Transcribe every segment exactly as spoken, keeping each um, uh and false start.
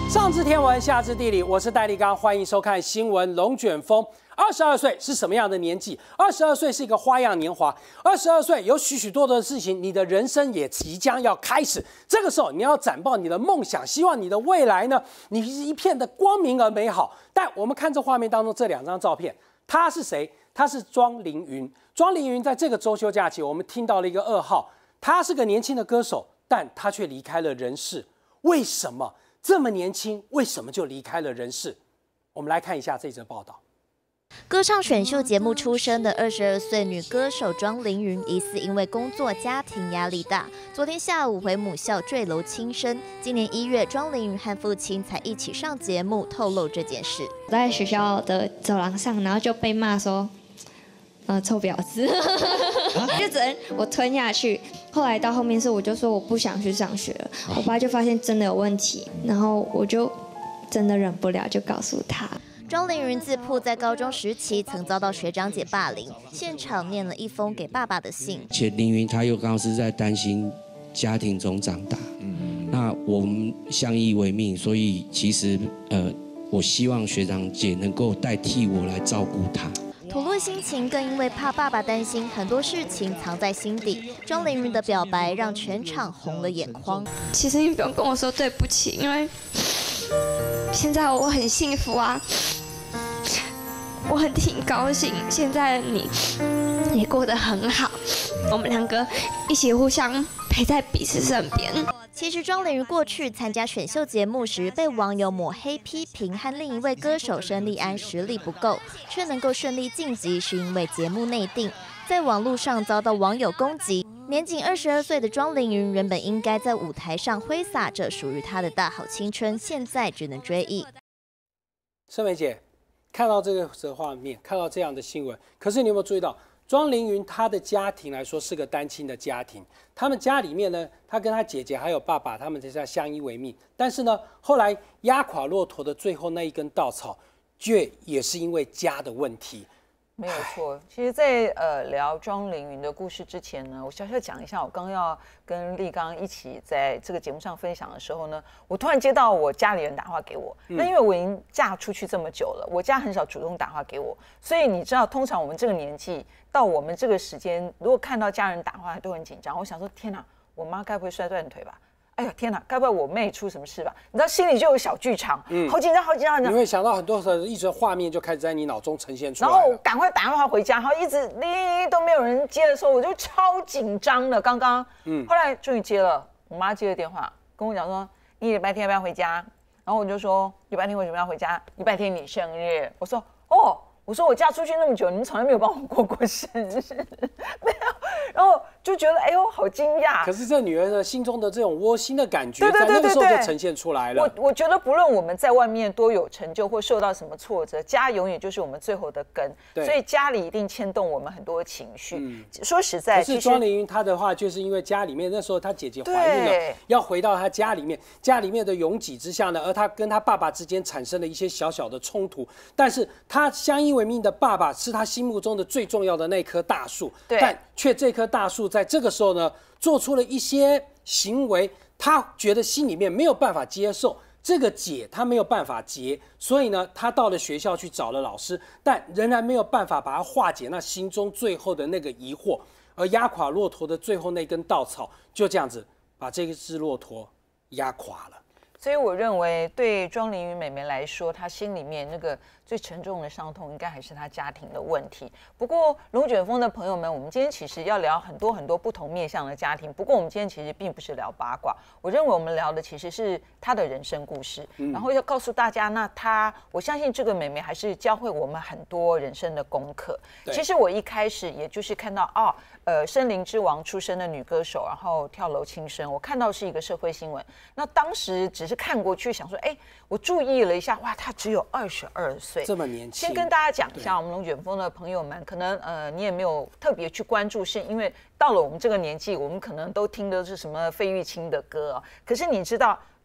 上知天文，下知地理，我是戴立刚，欢迎收看新闻龙卷风。二十二岁是什么样的年纪？二十二岁是一个花样年华。二十二岁有许许多多的事情，你的人生也即将要开始。这个时候，你要展望你的梦想，希望你的未来呢，你是一片的光明而美好。但我们看这画面当中这两张照片，他是谁？他是庄凌云。庄凌云在这个周休假期，我们听到了一个噩耗，他是个年轻的歌手，但他却离开了人世。为什么？这么年轻，为什么就离开了人世？我们来看一下这则报道。 歌唱选秀节目出身的二十二岁女歌手庄凌云，疑似因为工作家庭压力大，昨天下午回母校坠楼轻生。今年一月，庄凌云和父亲才一起上节目透露这件事。 在学校的走廊上，然后就被骂说，呃，臭婊子，就只能我吞下去。后来到后面是我就说我不想去上学了，我爸就发现真的有问题，然后我就真的忍不了，就告诉他。 庄凌云自曝在高中时期曾遭到学长姐霸凌，现场念了一封给爸爸的信。 且凌云他又刚好是在担心家庭中长大，嗯，那我们相依为命，所以其实呃，我希望学长姐能够代替我来照顾他。 吐露心情，更因为怕爸爸担心，很多事情藏在心底。庄凌云的表白让全场红了眼眶。 其实你不用跟我说对不起，因为现在我很幸福啊。我很挺高兴，现在你也过得很好，我们两个一起互相陪在彼此身边。 其实庄凌云过去参加选秀节目时，被网友抹黑批评，和另一位歌手申利安实力不够，却能够顺利晋级，是因为节目内定。在网络上遭到网友攻击。年仅二十二岁的庄凌云，原本应该在舞台上挥洒着属于她的大好青春，现在只能追忆。 盛梅姐。看到这个这画面，看到这样的新闻，可是你有没有注意到，庄凌云她的家庭来说是个单亲的家庭，他们家里面呢，她跟她姐姐还有爸爸，他们这下相依为命。但是呢，后来压垮骆驼的最后那一根稻草，却也是因为家的问题。 没有错，其实在，在呃聊庄凌云的故事之前呢，我小小讲一下，我刚要跟立刚一起在这个节目上分享的时候呢，我突然接到我家里人打电话给我。嗯、那因为我已经嫁出去这么久了，我家很少主动打电话给我，所以你知道，通常我们这个年纪到我们这个时间，如果看到家人打电话都很紧张。我想说，天哪，我妈该不会摔断腿吧？哎呀天哪，该不会我妹出什么事吧？你知道心里就有小剧场，嗯，好紧张，好紧张。你会想到很多的一直画面就开始在你脑中呈现出来。 然后赶快打电话回家，然后一直铃都没有人接的时候，我就超紧张的。刚刚，嗯，后来终于接了，我妈接了电话，跟我讲说，你礼拜天要不要回家？然后我就说，礼拜天为什么要回家？礼拜天你生日。我说，哦。我说我嫁出去那么久，你们从来没有帮我过过生日，没有，然后就觉得哎呦好惊讶。 可是这女儿的心中的这种窝心的感觉，在那个时候就呈现出来了。 我我觉得不论我们在外面多有成就或受到什么挫折，家永远就是我们最后的根，所以家里一定牵动我们很多情绪。嗯、说实在， 可是庄凌云她的话，就是因为家里面那时候她姐姐怀孕了，要回到她家里面，家里面的拥挤之下呢，而她跟她爸爸之间产生了一些小小的冲突，但是她相依为命的爸爸是他心目中的最重要的那棵大树，但却这棵大树在这个时候呢，做出了一些行为，他觉得心里面没有办法接受，这个结他没有办法结，所以呢，他到了学校去找了老师，但仍然没有办法把它化解那心中最后的那个疑惑，而压垮骆驼的最后那根稻草，就这样子把这只骆驼压垮了。 所以我认为，对庄凌云妹妹来说，她心里面那个最沉重的伤痛，应该还是她家庭的问题。不过，龙卷风的朋友们，我们今天其实要聊很多很多不同面向的家庭。不过，我们今天其实并不是聊八卦，我认为我们聊的其实是她的人生故事，嗯、然后要告诉大家，那她，我相信这个妹妹还是教会我们很多人生的功课。其实我一开始也就是看到哦。呃，森林之王出身的女歌手，然后跳楼轻生，我看到是一个社会新闻。那当时只是看过去，想说，哎，我注意了一下，哇，她只有二十二岁， 这么年轻。 先跟大家讲一下，我们龙卷风的朋友们，可能呃你也没有特别去关注，是因为到了我们这个年纪，我们可能都听的是什么费玉清的歌啊。可是你知道，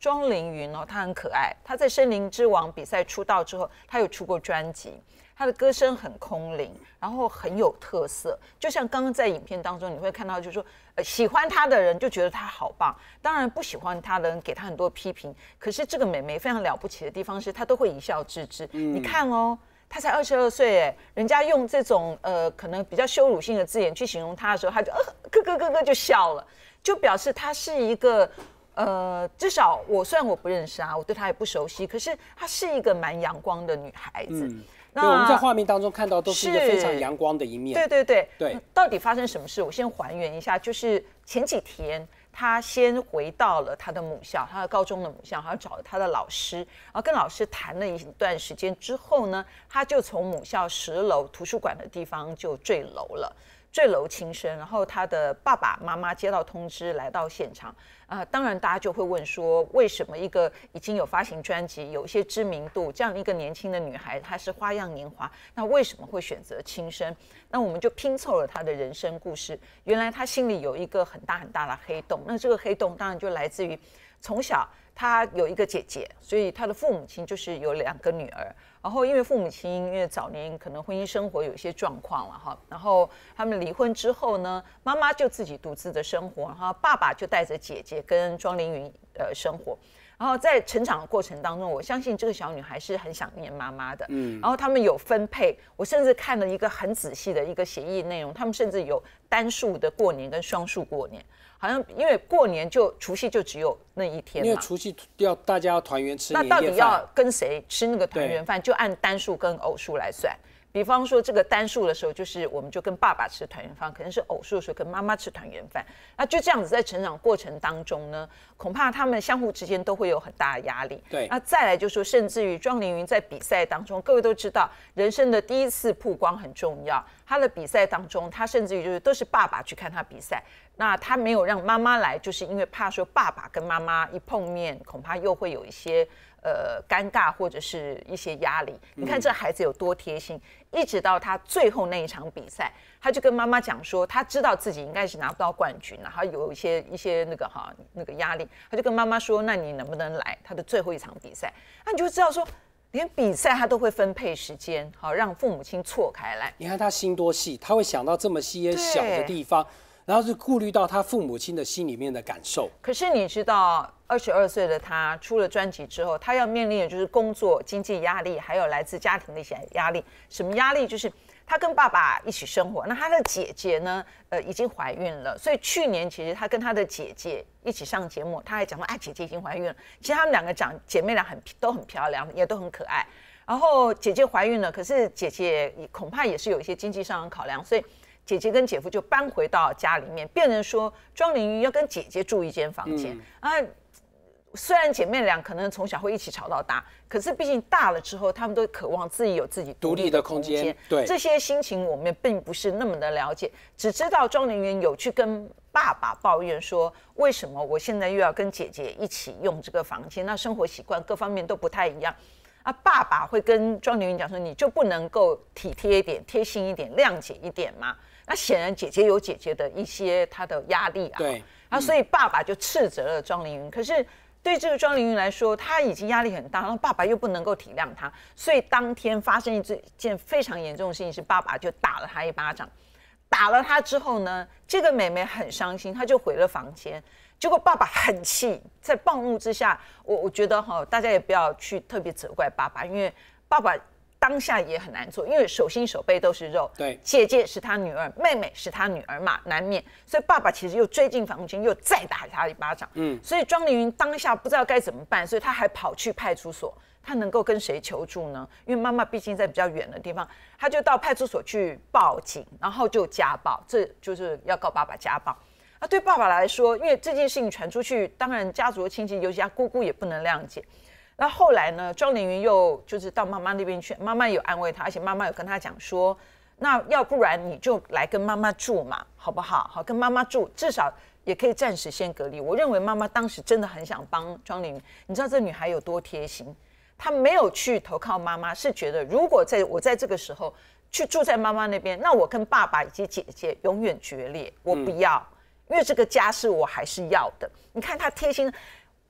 庄凌云哦，她很可爱。她在《森林之王》比赛出道之后，她有出过专辑。她的歌声很空灵，然后很有特色。就像刚刚在影片当中，你会看到，就是说，呃，喜欢她的人就觉得她好棒，当然不喜欢她的人给她很多批评。可是这个美眉非常了不起的地方是，她都会一笑置之。嗯、你看哦。他才二十二岁，哎，人家用这种呃可能比较羞辱性的字眼去形容他的时候，他就呃咯咯咯咯就笑了，就表示他是一个呃，至少我虽然我不认识啊，我对他也不熟悉，可是她是一个蛮阳光的女孩子。嗯， 那我们在画面当中看到都是一个非常阳光的一面。 对对对对， 到底发生什么事？我先还原一下，就是前几天。他先回到了他的母校，他的高中的母校，他找了他的老师，然后跟老师谈了一段时间之后呢，他就从母校十楼图书馆的地方就坠楼了，坠楼轻生。然后他的爸爸妈妈接到通知来到现场，啊、呃，当然大家就会问说，为什么一个已经有发行专辑、有一些知名度这样一个年轻的女孩，她是花样年华，那为什么会选择轻生？那我们就拼凑了她的人生故事。原来她心里有一个很大很大的黑洞，那这个黑洞当然就来自于从小她有一个姐姐，所以她的父母亲就是有两个女儿。然后因为父母亲因为早年可能婚姻生活有一些状况了哈，然后他们离婚之后呢，妈妈就自己独自的生活，然后爸爸就带着姐姐跟庄凌云呃生活。然后在成长的过程当中，我相信这个小女孩是很想念妈妈的。嗯，然后他们有分配，我甚至看了一个很仔细的一个协议内容，他们甚至有单数的过年跟双数过年，好像因为过年就除夕就只有那一天嘛， 因为除夕要大家要团圆吃年夜饭，那到底要跟谁吃那个团圆饭，就按单数跟偶数来算。比方说这个单数的时候，就是我们就跟爸爸吃团圆饭，可能是偶数的时候跟妈妈吃团圆饭。那就这样子在成长过程当中呢，恐怕他们相互之间都会有很大的压力。 对， 那再来就是说，甚至于庄凌云在比赛当中，各位都知道，人生的第一次曝光很重要。他的比赛当中，他甚至于就是都是爸爸去看他比赛，那他没有让妈妈来，就是因为怕说爸爸跟妈妈一碰面，恐怕又会有一些。呃，尴尬或者是一些压力，你看这孩子有多贴心，嗯、一直到他最后那一场比赛，他就跟妈妈讲说，他知道自己应该是拿不到冠军，然后有一些一些那个哈那个压力，他就跟妈妈说，那你能不能来他的最后一场比赛？那你就知道说，连比赛他都会分配时间，好让父母亲错开来。 你看他心多细，他会想到这么些小的地方。然后是顾虑到他父母亲的心里面的感受。 可是你知道，二十二岁的他出了专辑之后，他要面临的就是工作、经济压力，还有来自家庭的一些压力。什么压力？就是他跟爸爸一起生活，那他的姐姐呢，呃，已经怀孕了。所以去年其实他跟他的姐姐一起上节目，他还讲说，哎，姐姐已经怀孕了。其实他们两个长姐妹俩很都很漂亮，也都很可爱。然后姐姐怀孕了，可是姐姐恐怕也是有一些经济上的考量，所以。姐姐跟姐夫就搬回到家里面，变成说庄凌云要跟姐姐住一间房间、嗯、啊。虽然姐妹俩可能从小会一起吵到大，可是毕竟大了之后，他们都渴望自己有自己独立的空间。 对， 这些心情我们并不是那么的了解，只知道庄凌云有去跟爸爸抱怨说，为什么我现在又要跟姐姐一起用这个房间？那生活习惯各方面都不太一样。啊，爸爸会跟庄凌云讲说，你就不能够体贴一点、贴心一点、谅解一点吗？那显然姐姐有姐姐的一些她的压力啊， 对， 啊，所以爸爸就斥责了庄凌云。可是对这个庄凌云来说，她已经压力很大，然后爸爸又不能够体谅她，所以当天发生一件非常严重的事情，是爸爸就打了她一巴掌。打了她之后呢，这个妹妹很伤心，她就回了房间。结果爸爸很气，在暴怒之下，我我觉得哈，大家也不要去特别责怪爸爸，因为爸爸。当下也很难做，因为手心手背都是肉。 对， 姐姐是他女儿，妹妹是他女儿嘛，难免。所以爸爸其实又追进房间，又再打他一巴掌。嗯，所以庄凌云当下不知道该怎么办，所以他还跑去派出所。他能够跟谁求助呢？因为妈妈毕竟在比较远的地方，他就到派出所去报警，然后就家暴，这就是要告爸爸家暴。那对爸爸来说，因为这件事情传出去，当然家族的亲戚，尤其他姑姑也不能谅解。那后来呢？庄凌云又就是到妈妈那边去，妈妈有安慰他，而且妈妈有跟他讲说，那要不然你就来跟妈妈住嘛，好不好？好，跟妈妈住，至少也可以暂时先隔离。我认为妈妈当时真的很想帮庄凌云，你知道这女孩有多贴心，她没有去投靠妈妈，是觉得如果在我在这个时候去住在妈妈那边，那我跟爸爸以及姐姐永远决裂，我不要，嗯、因为这个家是我还是要的。你看她贴心。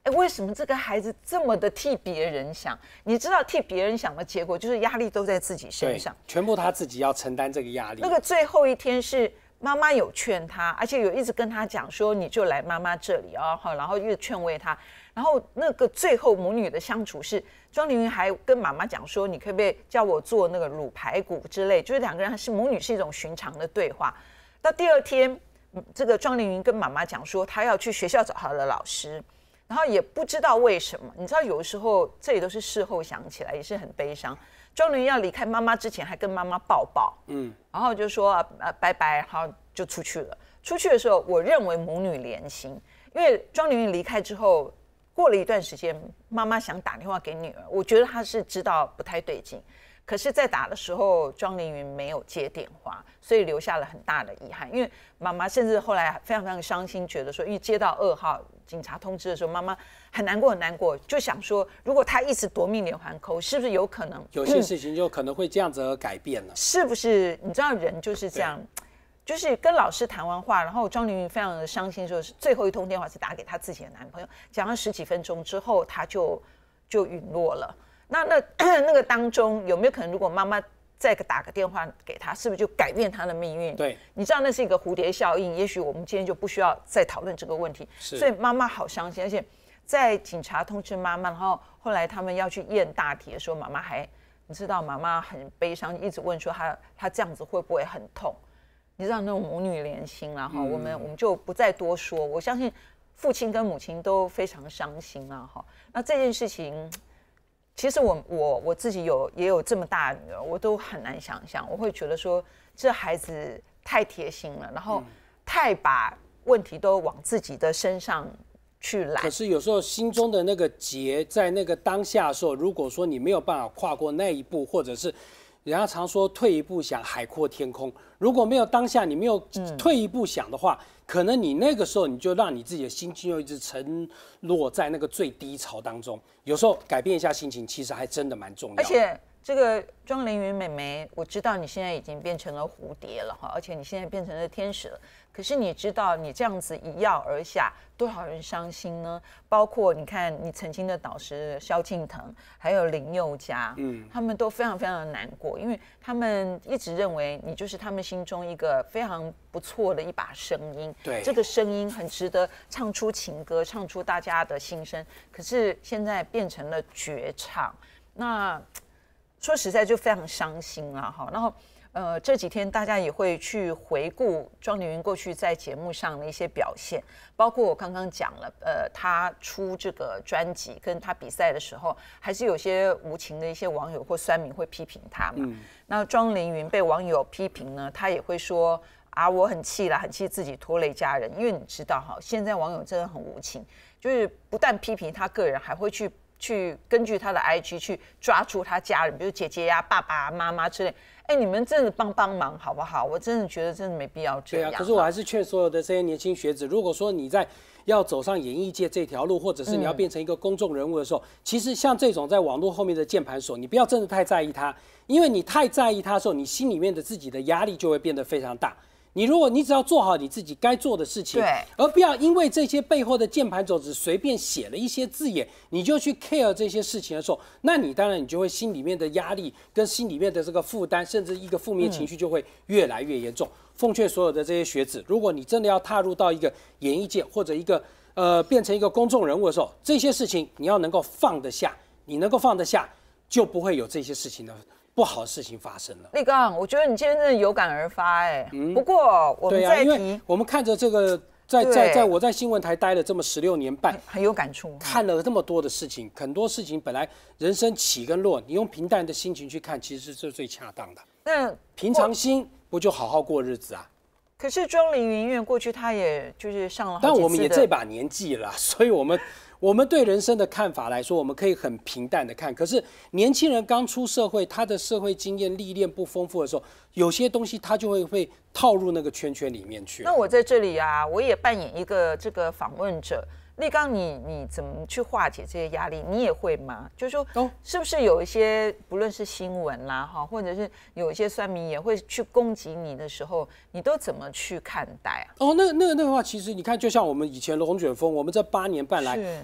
哎，为什么这个孩子这么的替别人想？你知道替别人想的结果就是压力都在自己身上， 全部他自己要承担这个压力。 那个最后一天是妈妈有劝他，而且有一直跟他讲说你就来妈妈这里啊，然后越劝慰他。然后那个最后母女的相处是庄玲云还跟妈妈讲说，你可不可以叫我做那个卤排骨之类，就是两个人是母女是一种寻常的对话。到第二天，这个庄玲云跟妈妈讲说，她要去学校找她的老师。然后也不知道为什么，你知道有的时候这也都是事后想起来，也是很悲伤。庄玲云要离开妈妈之前，还跟妈妈抱抱，嗯，然后就说呃拜拜，然后就出去了。出去的时候，我认为母女连心，因为庄玲云离开之后，过了一段时间，妈妈想打电话给女儿，我觉得她是知道不太对劲。可是，在打的时候，庄玲云没有接电话，所以留下了很大的遗憾。因为妈妈甚至后来非常非常伤心，觉得说，因为接到噩耗，警察通知的时候，妈妈很难过很难过，就想说，如果她一直夺命连环扣，是不是有可能有些事情就可能会这样子而改变了？嗯、 是不是？你知道人就是这样，就是跟老师谈完话，然后庄玲云非常的伤心，说是最后一通电话是打给她自己的男朋友，讲了十几分钟之后，她就就陨落了。那那那个当中有没有可能，如果妈妈再打个电话给他，是不是就改变他的命运？ 对， 你知道那是一个蝴蝶效应。也许我们今天就不需要再讨论这个问题。所以妈妈好伤心，而且在警察通知妈妈，然后后来他们要去验大体的时候，妈妈还你知道，妈妈很悲伤，一直问说她她这样子会不会很痛？你知道那种母女连心啦哈，嗯、我们我们就不再多说。我相信父亲跟母亲都非常伤心啦哈。那这件事情。其实我我我自己有也有这么大的女儿，我都很难想象，我会觉得说这孩子太贴心了，然后太把问题都往自己的身上去揽。 可是有时候心中的那个结，在那个当下的时候，如果说你没有办法跨过那一步，或者是人家常说退一步想海阔天空，如果没有当下你没有退一步想的话。嗯可能你那个时候你就让你自己的心情又一直沉落在那个最低潮当中，有时候改变一下心情，其实还真的蛮重要的。 而且这个庄玲云妹妹，我知道你现在已经变成了蝴蝶了哈，而且你现在变成了天使了。可是你知道你这样子一跃而下，多少人伤心呢？包括你看你曾经的导师萧敬腾，还有林宥嘉，嗯，他们都非常非常的难过，因为他们一直认为你就是他们心中一个非常不错的一把声音。 对， 这个声音很值得唱出情歌，唱出大家的心声。可是现在变成了绝唱，那说实在就非常伤心了哈。然后呃这几天大家也会去回顾庄玲云过去在节目上的一些表现，包括我刚刚讲了，呃，她出这个专辑跟她比赛的时候，还是有些无情的一些网友或酸民会批评她嘛。嗯、那庄玲云被网友批评呢，她也会说。啊，我很气啦，很气自己拖累家人，因为你知道哈，现在网友真的很无情，就是不但批评他个人，还会去去根据他的 I G 去抓住他家人，比如姐姐呀、啊、爸爸、妈妈之类。哎，你们真的帮帮忙好不好？我真的觉得真的没必要这样。 对啊，可是我还是劝所有的这些年轻学子，如果说你在要走上演艺界这条路，或者是你要变成一个公众人物的时候，嗯、其实像这种在网络后面的键盘手，你不要真的太在意他，因为你太在意他的时候，你心里面的自己的压力就会变得非常大。你如果你只要做好你自己该做的事情， 对， 而不要因为这些背后的键盘手只随便写了一些字眼，你就去 care 这些事情的时候，那你当然你就会心里面的压力跟心里面的这个负担，甚至一个负面情绪就会越来越严重。嗯、奉劝所有的这些学子，如果你真的要踏入到一个演艺界或者一个呃变成一个公众人物的时候，这些事情你要能够放得下，你能够放得下，就不会有这些事情的。不好的事情发生了。 立刚，我觉得你今天真的有感而发哎、欸。嗯、不过我们再提， 对啊、因为我们看着这个，在在在我在新闻台待了这么十六年半， 很, 很有感触。 看了这么多的事情，很多事情本来人生起跟落，你用平淡的心情去看，其实是最恰当的。 那平常心不就好好过日子啊？ 可是庄玲云因为过去她也就是上了好几次的， 但我们也这把年纪了，所以我们。我们对人生的看法来说，我们可以很平淡的看。可是年轻人刚出社会，他的社会经验历练不丰富的时候，有些东西他就会会套入那个圈圈里面去。 那我在这里啊，我也扮演一个这个访问者。立刚，你你怎么去化解这些压力？你也会吗？就是说，哦，是不是有一些不论是新闻啦，哈，或者是有一些酸民也会去攻击你的时候，你都怎么去看待啊？ 哦，那那那个话，其实你看，就像我们以前龙卷风，我们这八年半来，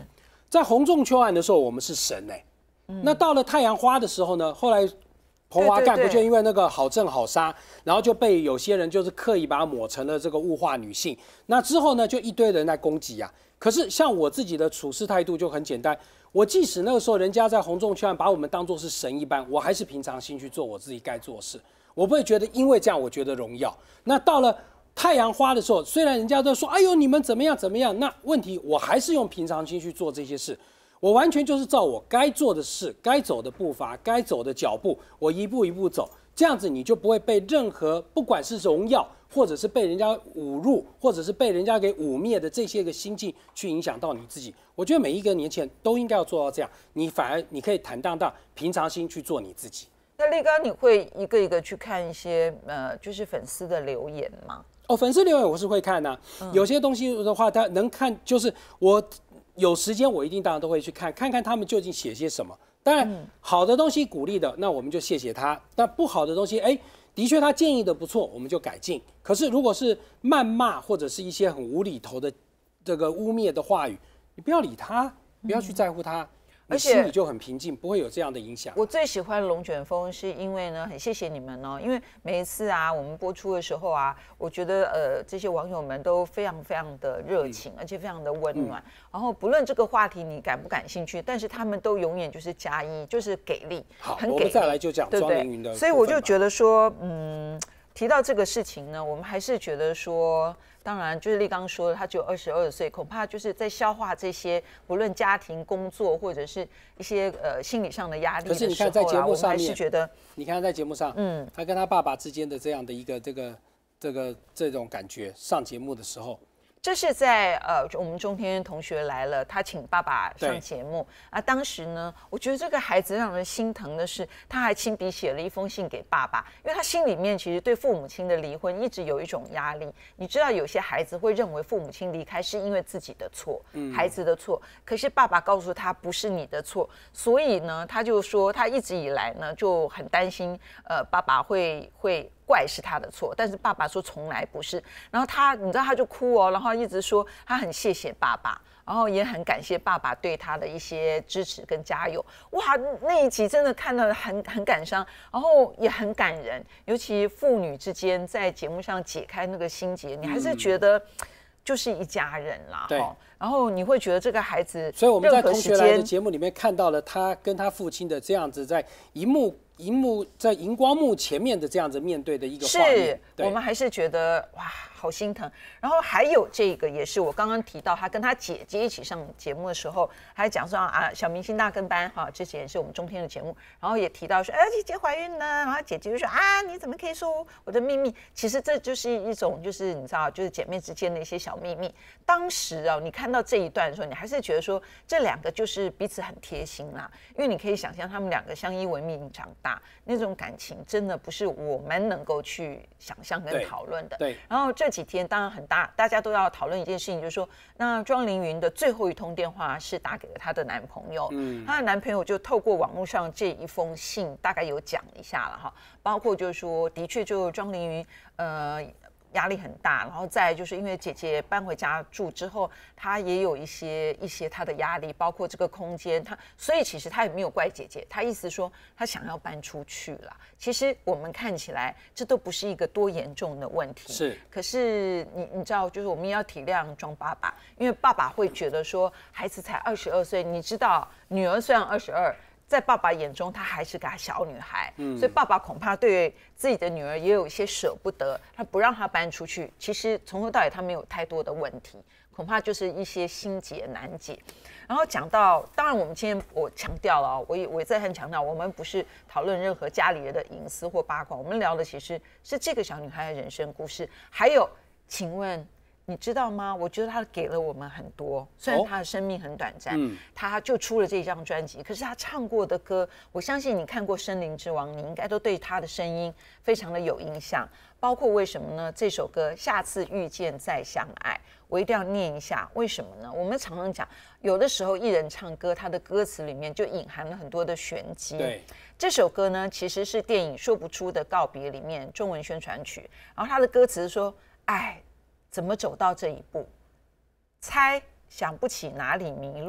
在洪仲丘案的时候，我们是神哎、欸嗯，那到了太阳花的时候呢，后来彭华干不就因为那个好正好杀，然后就被有些人就是刻意把它抹成了这个物化女性。那之后呢，就一堆人在攻击啊。可是像我自己的处事态度就很简单，我即使那个时候人家在洪仲丘案把我们当作是神一般，我还是平常心去做我自己该做的事，我不会觉得因为这样我觉得荣耀。那到了太阳花的时候，虽然人家都说哎呦你们怎么样怎么样，那问题我还是用平常心去做这些事。我完全就是照我该做的事、该走的步伐、该走的脚步，我一步一步走，这样子你就不会被任何不管是荣耀，或者是被人家侮辱，或者是被人家给污蔑的这些个心境去影响到你自己。我觉得每一个年轻人都应该要做到这样，你反而你可以坦荡荡、平常心去做你自己。 那立刚，你会一个一个去看一些呃，就是粉丝的留言吗？ 哦，粉丝留言我是会看的、啊嗯，有些东西的话，他能看，就是我。有时间我一定当然都会去看，看看他们究竟写些什么。当然，好的东西鼓励的，那我们就谢谢他；那不好的东西，哎，的确他建议的不错，我们就改进。可是如果是谩骂或者是一些很无厘头的这个污蔑的话语，你不要理他，不要去在乎他。你心里就很平静，不会有这样的影响。 我最喜欢龙卷风，是因为呢，很谢谢你们哦，因为每一次啊，我们播出的时候啊，我觉得呃，这些网友们都非常非常的热情，嗯、而且非常的温暖、嗯。然后不论这个话题你感不感兴趣，但是他们都永远就是加一，就是给力， 好， 很给力。 我们再来就讲庄凌云的， 所以我就觉得说，嗯，提到这个事情呢，我们还是觉得说。当然，就是立刚说的，他只有二十二岁，恐怕就是在消化这些不论家庭、工作或者是一些呃心理上的压力的时候。可是你看在节目上面，还是觉得， 你看在节目上，嗯，他跟他爸爸之间的这样的一个这个这个这种感觉，上节目的时候。 这是在呃，我们中天同学来了，他请爸爸上节目啊。当时呢，我觉得这个孩子让人心疼的是，他还亲笔写了一封信给爸爸，因为他心里面其实对父母亲的离婚一直有一种压力。你知道，有些孩子会认为父母亲离开是因为自己的错，嗯、孩子的错。可是爸爸告诉他不是你的错，所以呢，他就说他一直以来呢就很担心，呃，爸爸会会。怪是他的错，但是爸爸说从来不是。然后他，你知道，他就哭哦，然后一直说他很谢谢爸爸，然后也很感谢爸爸对他的一些支持跟加油。哇，那一集真的看得很很感伤，然后也很感人。尤其父女之间在节目上解开那个心结，你还是觉得就是一家人啦。 对。 然后你会觉得这个孩子， 所以我们在同学来的节目里面看到了他跟他父亲的这样子在荧幕。荧幕在荧光幕前面的这样子面对的一个画面， 是我们还是觉得哇，好心疼。然后还有这个也是我刚刚提到，他跟他姐姐一起上节目的时候，还讲说啊，小明星大跟班哈，之前也是我们中天的节目，然后也提到说，哎，姐姐怀孕了，然后姐姐就说啊，你怎么可以说我的秘密？其实这就是一种，就是你知道，就是姐妹之间的一些小秘密。当时啊，你看到这一段的时候，你还是觉得说这两个就是彼此很贴心啦，因为你可以想象他们两个相依为命长大。那种感情真的不是我们能够去想象跟讨论的。 对。 然后这几天当然很大，大家都要讨论一件事情，就是说，那庄凌云的最后一通电话是打给了她的男朋友，嗯，她的男朋友就透过网络上这一封信，大概有讲一下了哈，包括就是说，的确就庄凌云，呃。压力很大，然后再来就是因为姐姐搬回家住之后，她也有一些一些她的压力，包括这个空间，她所以其实她也没有怪姐姐，她意思说她想要搬出去啦。其实我们看起来这都不是一个多严重的问题， 是。 可是你你知道，就是我们要体谅庄爸爸，因为爸爸会觉得说孩子才二十二岁，你知道女儿虽然二十二。在爸爸眼中，她还是个小女孩，嗯，所以爸爸恐怕对自己的女儿也有一些舍不得，他不让她搬出去。其实从头到尾，他没有太多的问题，恐怕就是一些心结难解。然后讲到，当然我们今天我强调了，我也我也在很强调，我们不是讨论任何家里人的隐私或八卦，我们聊的其实是这个小女孩的人生故事。还有，请问。你知道吗？我觉得他给了我们很多，虽然他的生命很短暂，哦嗯、他就出了这张专辑，可是他唱过的歌，我相信你看过《森林之王》，你应该都对他的声音非常的有印象。包括为什么呢？这首歌《下次遇见再相爱》，我一定要念一下。为什么呢？我们常常讲，有的时候艺人唱歌，他的歌词里面就隐含了很多的玄机。 对， 这首歌呢，其实是电影《说不出的告别》里面中文宣传曲，然后他的歌词是说，爱。怎么走到这一步？猜想不起哪里迷路，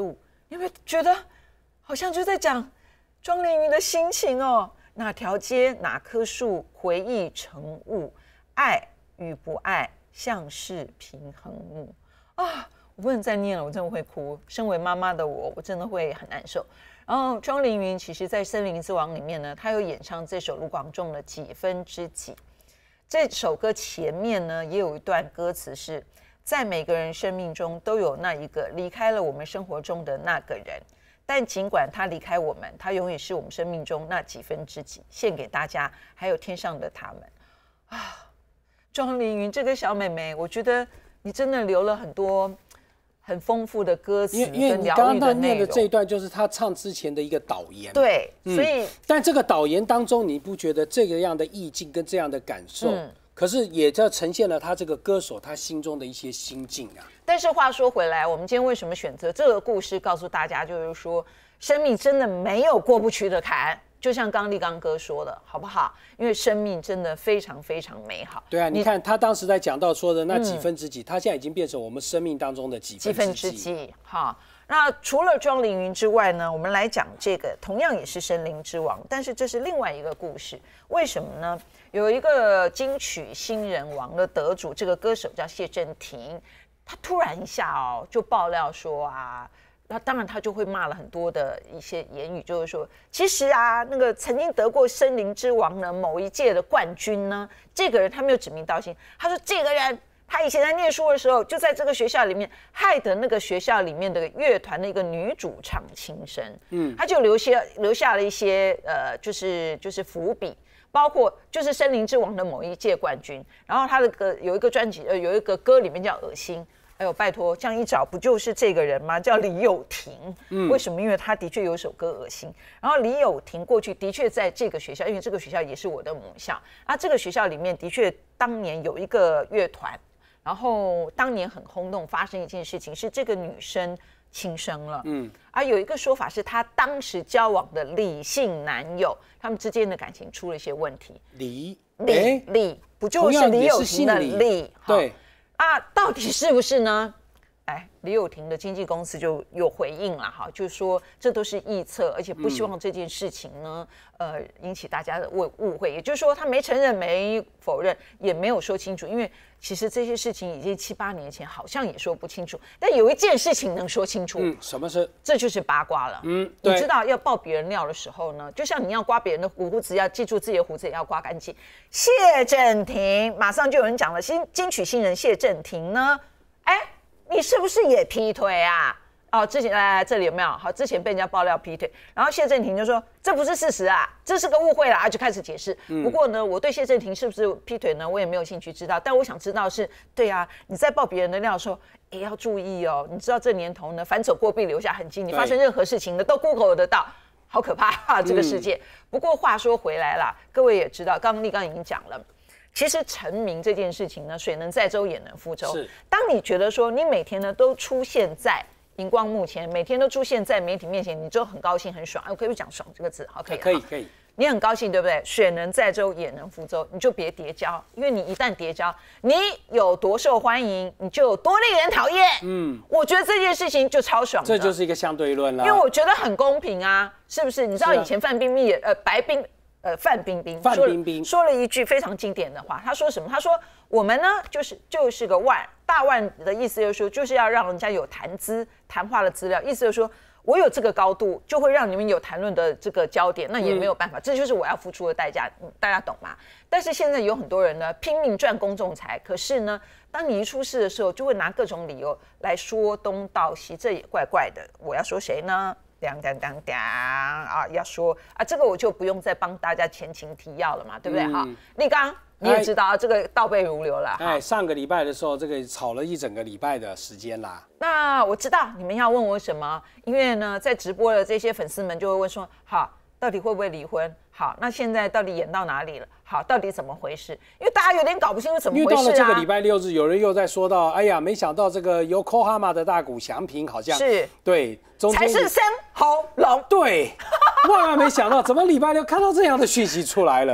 有没有觉得好像就在讲庄凌云的心情哦？哪条街哪棵树，回忆成雾，爱与不爱像是平衡木啊！我不能再念了，我真的会哭。身为妈妈的我，我真的会很难受。然后庄凌云其实在《森林之王》里面呢，他有演唱这首卢广仲的《几分之几》。这首歌前面呢也有一段歌词是：在每个人生命中都有那一个离开了我们生活中的那个人，但尽管他离开我们，他永远是我们生命中那几分之几，献给大家，还有天上的他们啊！庄凌云这个小妹妹，我觉得你真的留了很多很丰富的歌词跟疗愈的内容。 因为你刚刚念的这一段就是他唱之前的一个导言。 对，嗯、所以但这个导言当中，你不觉得这个样的意境跟这样的感受？嗯，可是也在呈现了他这个歌手他心中的一些心境啊。 但是话说回来，我们今天为什么选择这个故事告诉大家，就是说生命真的没有过不去的坎，就像刚立刚哥说的，好不好？因为生命真的非常非常美好。 对啊，你, 你看他当时在讲到说的那几分之几，嗯、他现在已经变成我们生命当中的几分之几。几分之几， 哈。那除了庄凌云之外呢，我们来讲这个同样也是森林之王，但是这是另外一个故事。为什么呢？有一个金曲新人王的得主，这个歌手叫谢震廷，他突然一下哦就爆料说啊，那当然他就会骂了很多的一些言语，就是说，其实啊，那个曾经得过森林之王的某一届的冠军呢，这个人他没有指名道姓，他说这个人。他以前在念书的时候，就在这个学校里面，害得那个学校里面的乐团的一个女主唱轻生，嗯，他就留下留下了一些呃，就是就是伏笔，包括就是森林之王的某一届冠军，然后他的歌有一个专辑呃有一个歌里面叫恶心。哎呦，拜托，这样一找不就是这个人吗？叫李友廷。嗯，为什么？因为他的确有首歌《恶心》，然后李友廷过去的确在这个学校，因为这个学校也是我的母校啊。这个学校里面的确当年有一个乐团，然后当年很轰动，发生一件事情是这个女生轻生了。嗯，而有一个说法是她当时交往的李姓男友，他们之间的感情出了一些问题。 李李李不就是李友廷的李？ 对。 啊，到底是不是呢？哎，李友廷的经纪公司就有回应了哈，就是说这都是臆测，而且不希望这件事情呢，嗯、呃，引起大家的误误会。也就是说，他没承认、没否认，也没有说清楚，因为其实这些事情已经七八年前好像也说不清楚。但有一件事情能说清楚， 嗯，什么事？ 这就是八卦了。嗯，你知道要爆别人料的时候呢，就像你要刮别人的胡子，要记住自己的胡子也要刮干净。谢震廷马上就有人讲了，新金曲新人谢震廷呢，哎。你是不是也劈腿啊？哦，之前来来这里有没有？好，之前被人家爆料劈腿，然后谢震廷就说这不是事实啊，这是个误会啦，啊，就开始解释。嗯、不过呢，我对谢震廷是不是劈腿呢，我也没有兴趣知道。但我想知道是，对啊，你在爆别人的料的时候，也要注意哦。你知道这年头呢，反走过必留下痕迹，你发生任何事情呢，都 Google 得到，好可怕啊！这个世界。嗯、不过话说回来啦，各位也知道，刚刚立刚已经讲了。其实成名这件事情呢，水能载舟也能覆舟。是，当你觉得说你每天呢都出现在荧光幕前，每天都出现在媒体面前，你就很高兴很爽。我可以讲爽这个字，好，可以， 可以，可以。 你很高兴，对不对？水能载舟也能覆舟，你就别跌跤，因为你一旦跌跤，你有多受欢迎，你就有多令人讨厌。嗯，我觉得这件事情就超爽的， 这就是一个相对论啦。 因为我觉得很公平啊，是不是？你知道以前范冰冰也呃白冰。呃，范冰冰， 范冰冰说了一句非常经典的话，他说什么？他说我们呢，就是就是个腕，大腕的意思就是说，就是要让人家有谈资、谈话的资料，意思就是说我有这个高度，就会让你们有谈论的这个焦点，那也没有办法，嗯、这就是我要付出的代价，嗯、大家懂吗？但是现在有很多人呢，拼命赚公众财，可是呢，当你一出事的时候，就会拿各种理由来说东道西，这也怪怪的。我要说谁呢？当当当当啊！要说啊，这个我就不用再帮大家前情提要了嘛，对不对？哈、嗯，立刚你也知道、啊，这个倒背如流了。 哎，上个礼拜的时候，这个吵了一整个礼拜的时间啦。 那我知道你们要问我什么，因为呢，在直播的这些粉丝们就会问说，好，到底会不会离婚？好，那现在到底演到哪里了？好，到底怎么回事？因为大家有点搞不清楚怎么回事啊。 因为到了这个礼拜六日，有人又在说到，哎呀，没想到这个由 Yokohama 的大谷翔平好像是对， 才是生喉咙。 对，万万没想到，怎么礼拜六看到这样的讯息出来了？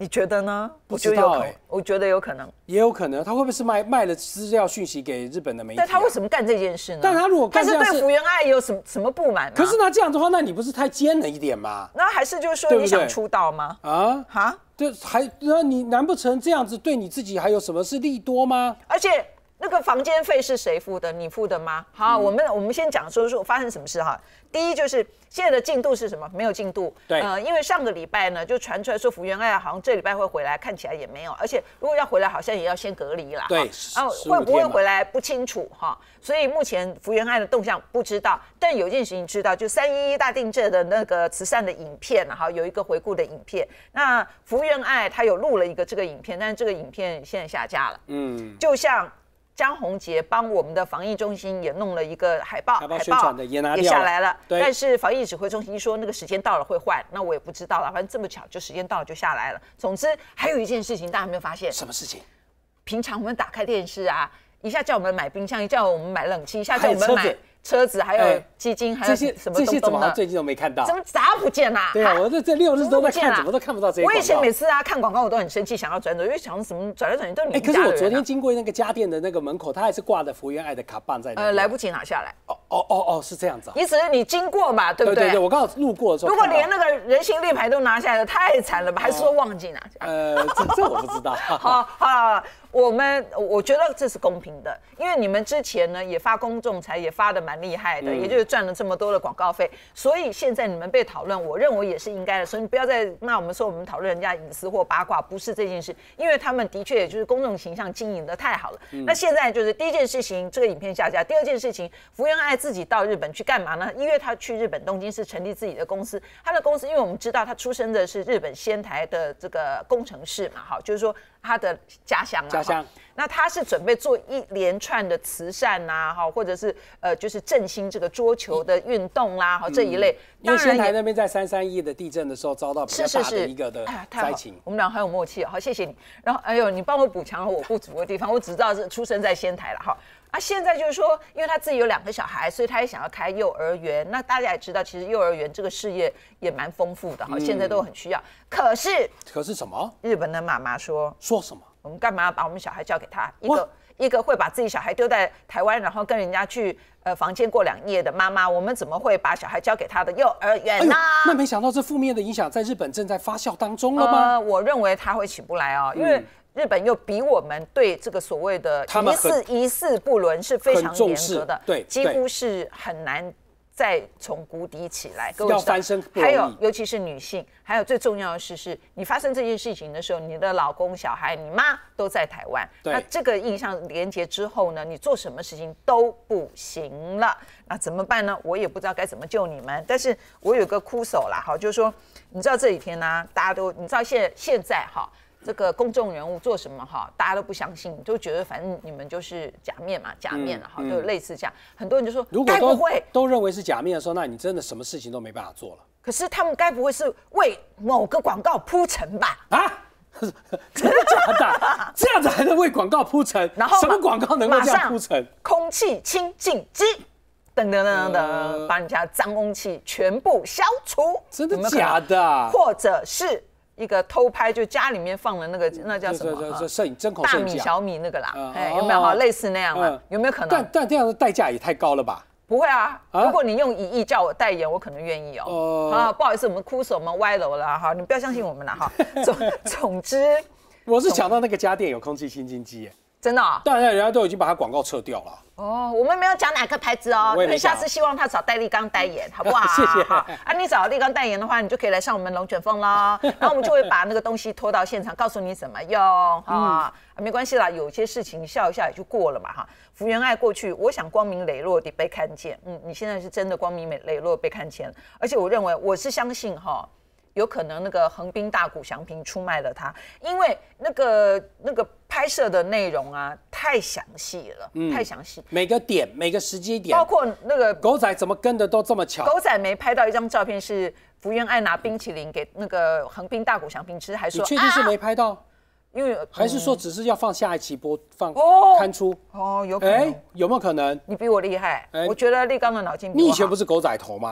你觉得呢？ 不知道哎， 我觉得有可能， 也有可能，他会不会是卖卖了资料讯息给日本的媒体、啊？ 但他为什么干这件事呢？ 但他如果干这样是，他是对福原爱有什么什么不满吗？ 可是那这样的话，那你不是太尖了一点吗？ 那还是就是说你想出道吗？对对啊哈，对，还那你难不成这样子对你自己还有什么是利多吗？ 而且那个房间费是谁付的？你付的吗？好，嗯、我们我们先讲说说发生什么事哈。第一就是现在的进度是什么？没有进度。 对， 呃，因为上个礼拜呢就传出来说福原爱好像这礼拜会回来，看起来也没有，而且如果要回来，好像也要先隔离啦。 对， 然后会不会回来不清楚哈。所以目前福原爱的动向不知道，但有件事情知道，就三一一大地震的那个慈善的影片哈，有一个回顾的影片。那福原爱她有录了一个这个影片，但是这个影片现在下架了。嗯，就像。江宏杰帮我们的防疫中心也弄了一个海报， 海报宣传的也拿掉了， 也下来了。但是防疫指挥中心说那个时间到了会换，那我也不知道了。反正这么巧，就时间到了就下来了。总之还有一件事情，大家有没有发现？ 什么事情？ 平常我们打开电视啊，一下叫我们买冰箱，一下叫我们买冷气，一下叫我们买车子，还有基金，还有什么东东的， 这些怎么最近都没看到？ 怎么咋不见啦？ 对啊，我这这六日都在看，怎么都看不到这些广告。 我以前每次啊看广告，我都很生气，想要转走，因为想什么转来转去都你们家的人。 可是我昨天经过那个家电的那个门口，他还是挂着福原爱的卡棒在那。 呃，来不及拿下来。 哦哦哦哦，是这样子。 你只是你经过嘛，对不对？ 对对，我刚好路过的时候。 如果连那个人形立牌都拿下来了，太惨了吧？还是说忘记拿下？ 呃，这这我不知道。 好好。我们我觉得这是公平的，因为你们之前呢也发公众财，也发的蛮厉害的，嗯、也就是赚了这么多的广告费，所以现在你们被讨论，我认为也是应该的。所以你不要再骂我们说我们讨论人家隐私或八卦，不是这件事，因为他们的确也就是公众形象经营的太好了。嗯、那现在就是第一件事情，这个影片下架；第二件事情，福原爱自己到日本去干嘛呢？因为他去日本东京是成立自己的公司，他的公司因为我们知道他出生的是日本仙台的这个工程师嘛，好，就是说他的家乡啊， 家乡。 那他是准备做一连串的慈善呐，哈，或者是呃，就是振兴这个桌球的运动啦，哈、嗯，这一类。 因为仙台那边在三三一的地震的时候遭到比较大的一个的灾情， 我们俩很有默契，好，谢谢你。然后，哎呦，你帮我补强了我不足的地方，我只知道是出生在仙台了，哈。啊，现在就是说，因为他自己有两个小孩，所以他也想要开幼儿园。那大家也知道，其实幼儿园这个事业也蛮丰富的哈，现在都很需要。可是， 可是什么？ 日本的妈妈说说什么？ 我们干嘛要把我们小孩交给他？一个一个会把自己小孩丢在台湾，然后跟人家去呃房间过两夜的妈妈，我们怎么会把小孩交给他的幼儿园呢？ 哎、那没想到这负面的影响在日本正在发酵当中了吗？ 呃、我认为他会起不来哦，因为。嗯日本又比我们对这个所谓的疑似疑似不伦是非常严格的， 对， 几乎是很难再从谷底起来。 要翻身不容易。 还有，尤其是女性，还有最重要的是，是你发生这件事情的时候，你的老公、小孩、你妈都在台湾，那这个印象连结之后呢，你做什么事情都不行了。那怎么办呢？我也不知道该怎么救你们，但是我有个哭手啦，哈，就是说，你知道这几天呢、啊，大家都，你知道现现在哈。这个公众人物做什么哈，大家都不相信，就觉得反正你们就是假面嘛，假面了哈，嗯嗯、就类似这样。很多人就说， 如果都会都认为是假面的时候，那你真的什么事情都没办法做了。 可是他们该不会是为某个广告铺陈吧？ 啊，真的假的？这样子还能为广告铺陈？ 然后什么广告能够这样铺陈？ 空气清净机。等等等等，把你家脏空气全部消除。 真的假的？ 或者是？一个偷拍，就家里面放了那个那叫什么？ 这摄影针孔摄影机， 大米、小米那个啦，哎，有没有哈？类似那样啦，有没有可能？ 但但这样的代价也太高了吧？ 不会啊，如果你用一亿叫我代言，我可能愿意哦。啊，不好意思，我们哭手，我们歪楼了哈，你不要相信我们了哈。总总之， 我是想到那个家电有空气清净机， 真的？ 当然，人家都已经把它广告撤掉了。 哦，我们没有讲哪个牌子哦，因为下次希望他找戴立刚代言，好不好？ 谢谢。 啊，你找立刚代言的话，你就可以来上我们龙卷风咯。然后我们就会把那个东西拖到现场，告诉你怎么用啊。没关系啦，有些事情笑一笑也就过了嘛哈。福原爱过去，我想光明磊落地被看见，嗯，你现在是真的光明磊落被看见了，而且我认为我是相信哈。有可能那个横滨大谷翔平出卖了他，因为那个那个拍摄的内容啊太详细了，嗯、太详细， 每个点每个时机点， 包括那个狗仔怎么跟的都这么巧。 狗仔没拍到一张照片是福原爱拿冰淇淋给那个横滨大谷翔平吃，还说你确定是没拍到？啊、 因为、嗯、 还是说只是要放下一期播放哦刊出哦，有可能、欸、 有没有可能？ 你比我厉害，欸、我觉得立刚的脑筋比我好。 你以前不是狗仔头吗？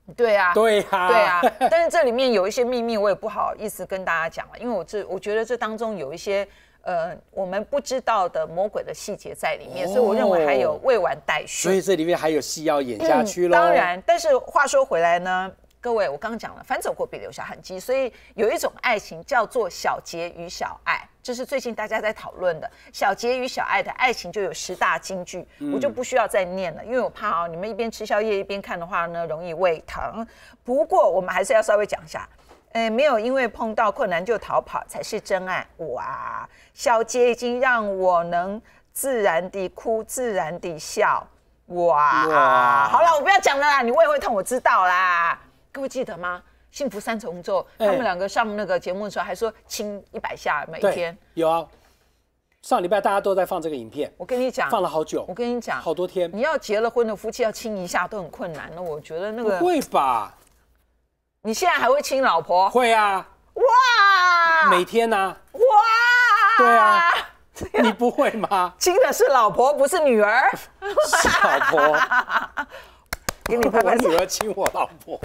对啊， 对啊， 对啊。但是这里面有一些秘密，我也不好意思跟大家讲了，因为我这我觉得这当中有一些呃我们不知道的魔鬼的细节在里面，哦、所以我认为还有未完待续。 所以这里面还有戏要演下去喽、 嗯。当然，但是话说回来呢。各位，我刚刚讲了，反走过必留下痕迹，所以有一种爱情叫做小节与小爱，这是最近大家在讨论的。小节与小爱的爱情就有十大金句，嗯、我就不需要再念了，因为我怕啊、哦，你们一边吃宵夜一边看的话呢，容易胃疼。不过我们还是要稍微讲一下，呃，没有因为碰到困难就逃跑才是真爱。哇，小节已经让我能自然地哭，自然地笑。哇，哇好了，我不要讲了啦，你胃会痛，我知道啦。各位记得吗？幸福三重奏，他们两个上那个节目的时候还说亲一百下，每一天有啊。上礼拜大家都在放这个影片， 我跟你讲， 放了好久。 我跟你讲， 好多天。 你要结了婚的夫妻要亲一下都很困难，那我觉得那个不会吧？ 你现在还会亲老婆？ 会啊。 哇！ 每天啊。 哇！ 对啊。你不会吗？ 亲的是老婆，不是女儿。 是老婆。 给你拍拍手。 我女儿亲我老婆。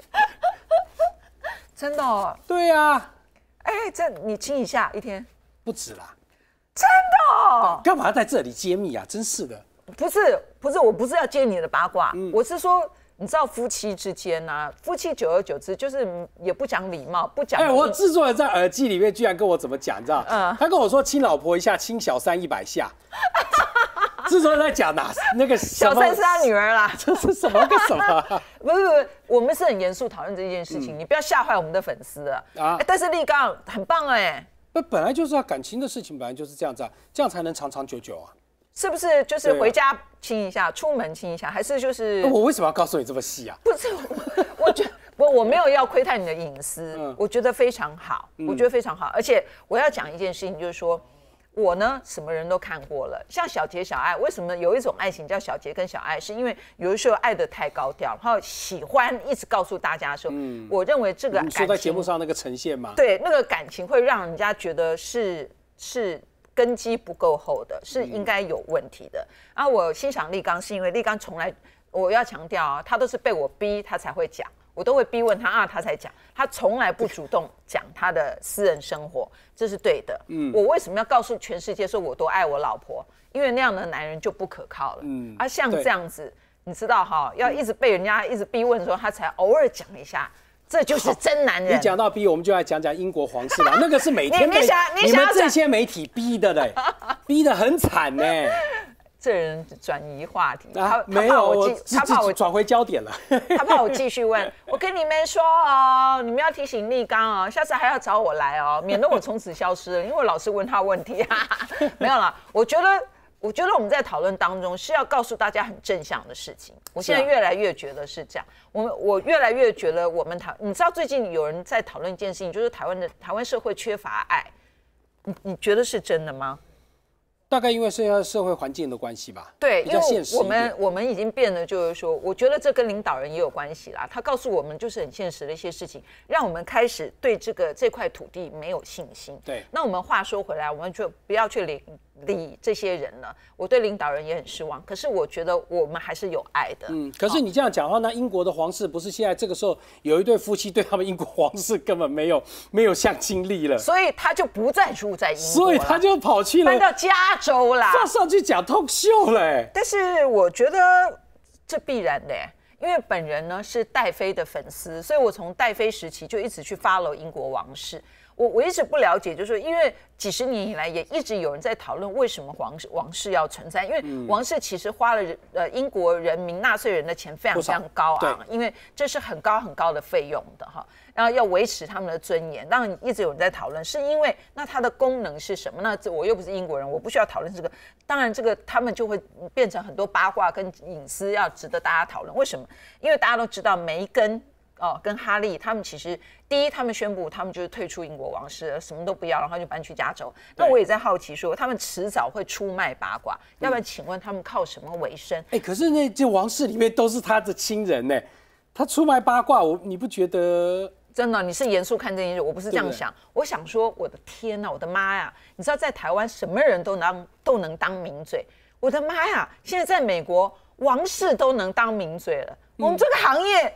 真的、哦？ 对啊。 哎，这你亲一下一天不止啦。 真的、哦？ 干嘛在这里揭秘啊？真是的。 不是不是，我不是要揭你的八卦，嗯、我是说，你知道夫妻之间啊，夫妻久而久之就是也不讲礼貌，不讲。哎、 欸，我制作人在耳机里面居然跟我怎么讲，你知道？嗯。他跟我说亲老婆一下，亲小三一百下。制作人在讲哪？那个小三是他女儿啦。 这是什么跟什么？ 不是不是，我们是很严肃讨论这件事情，嗯、你不要吓坏我们的粉丝啊。啊、欸！但是立刚很棒哎、欸。 那本来就是要感情的事情，本来就是这样子啊，这样才能长长久久啊。 是不是？就是回家亲一下，出门亲一下，还是就是？ 我为什么要告诉你这么细啊？ 不是，我觉得我我没有要窥探你的隐私，嗯、我觉得非常好，嗯、我觉得非常好。而且我要讲一件事情，就是说。我呢，什么人都看过了。像小节小爱，为什么有一种爱情叫小节跟小爱？是因为有的时候爱得太高调，然后喜欢一直告诉大家的时候，嗯、我认为这个感情， 你说在节目上那个呈现吗？ 对，那个感情会让人家觉得是是根基不够厚的，是应该有问题的。然后我欣赏立刚，是因为立刚从来，我要强调啊，他都是被我逼他才会讲。我都会逼问他啊，他才讲，他从来不主动讲他的私人生活，这是对的。嗯，我为什么要告诉全世界说我多爱我老婆？因为那样的男人就不可靠了。嗯，而像这样子，你知道哈，要一直被人家一直逼问的时候，他才偶尔讲一下，这就是真男人。 你讲到逼，我们就来讲讲英国皇室了，那个是每天被你, 你, 想你, 你们这些媒体逼的嘞，逼得很惨呢。 这人转移话题， 啊、他没有，我他怕我转回焦点了， 他怕我继续问。我跟你们说哦，你们要提醒立刚哦，下次还要找我来哦，免得我从此消失了，因为我老是问他问题。没有啦，我觉得，我觉得我们在讨论当中是要告诉大家很正向的事情。我现在越来越觉得是这样，我们我越来越觉得我们台，你知道最近有人在讨论一件事情，就是台湾的台湾社会缺乏爱，你你觉得是真的吗？ 大概因为现在社会环境的关系吧， 对， 比较现实一点。 因为我们我们已经变得就是说，我觉得这跟领导人也有关系啦。他告诉我们就是很现实的一些事情，让我们开始对这个这块土地没有信心。 对， 那我们话说回来，我们就不要去理理这些人了。我对领导人也很失望，可是我觉得我们还是有爱的。 嗯，可是你这样讲的话，那英国的皇室不是现在这个时候有一对夫妻对他们英国皇室根本没有没有向心力了， 所以他就不再住在英国了， 所以他就跑去了搬到加州啦， 上上去讲 talk show 嘞。 但是我觉得这必然的，因为本人呢是戴妃的粉丝，所以我从戴妃时期就一直去 follow 英国王室。我我一直不了解，就是因为几十年以来也一直有人在讨论为什么王室王室要存在，因为王室其实花了呃英国人民纳税人的钱非常非常高昂，因为这是很高很高的费用的哈，然后要维持他们的尊严，当然一直有人在讨论，是因为那它的功能是什么？那我又不是英国人，我不需要讨论这个。当然这个他们就会变成很多八卦跟隐私，要值得大家讨论。为什么？因为大家都知道梅根。哦，跟哈利他们其实第一，他们宣布他们就是退出英国王室，什么都不要，然后就搬去加州。那我也在好奇说，他们迟早会出卖八卦，嗯、要不然请问他们靠什么为生？ 哎、欸，可是那这王室里面都是他的亲人呢，他出卖八卦，我你不觉得？ 真的，你是严肃看这件事，我不是这样想。我想说，我的天哪，我的妈呀！你知道在台湾什么人都能都能当名嘴，我的妈呀！现在在美国，王室都能当名嘴了，嗯、我们这个行业。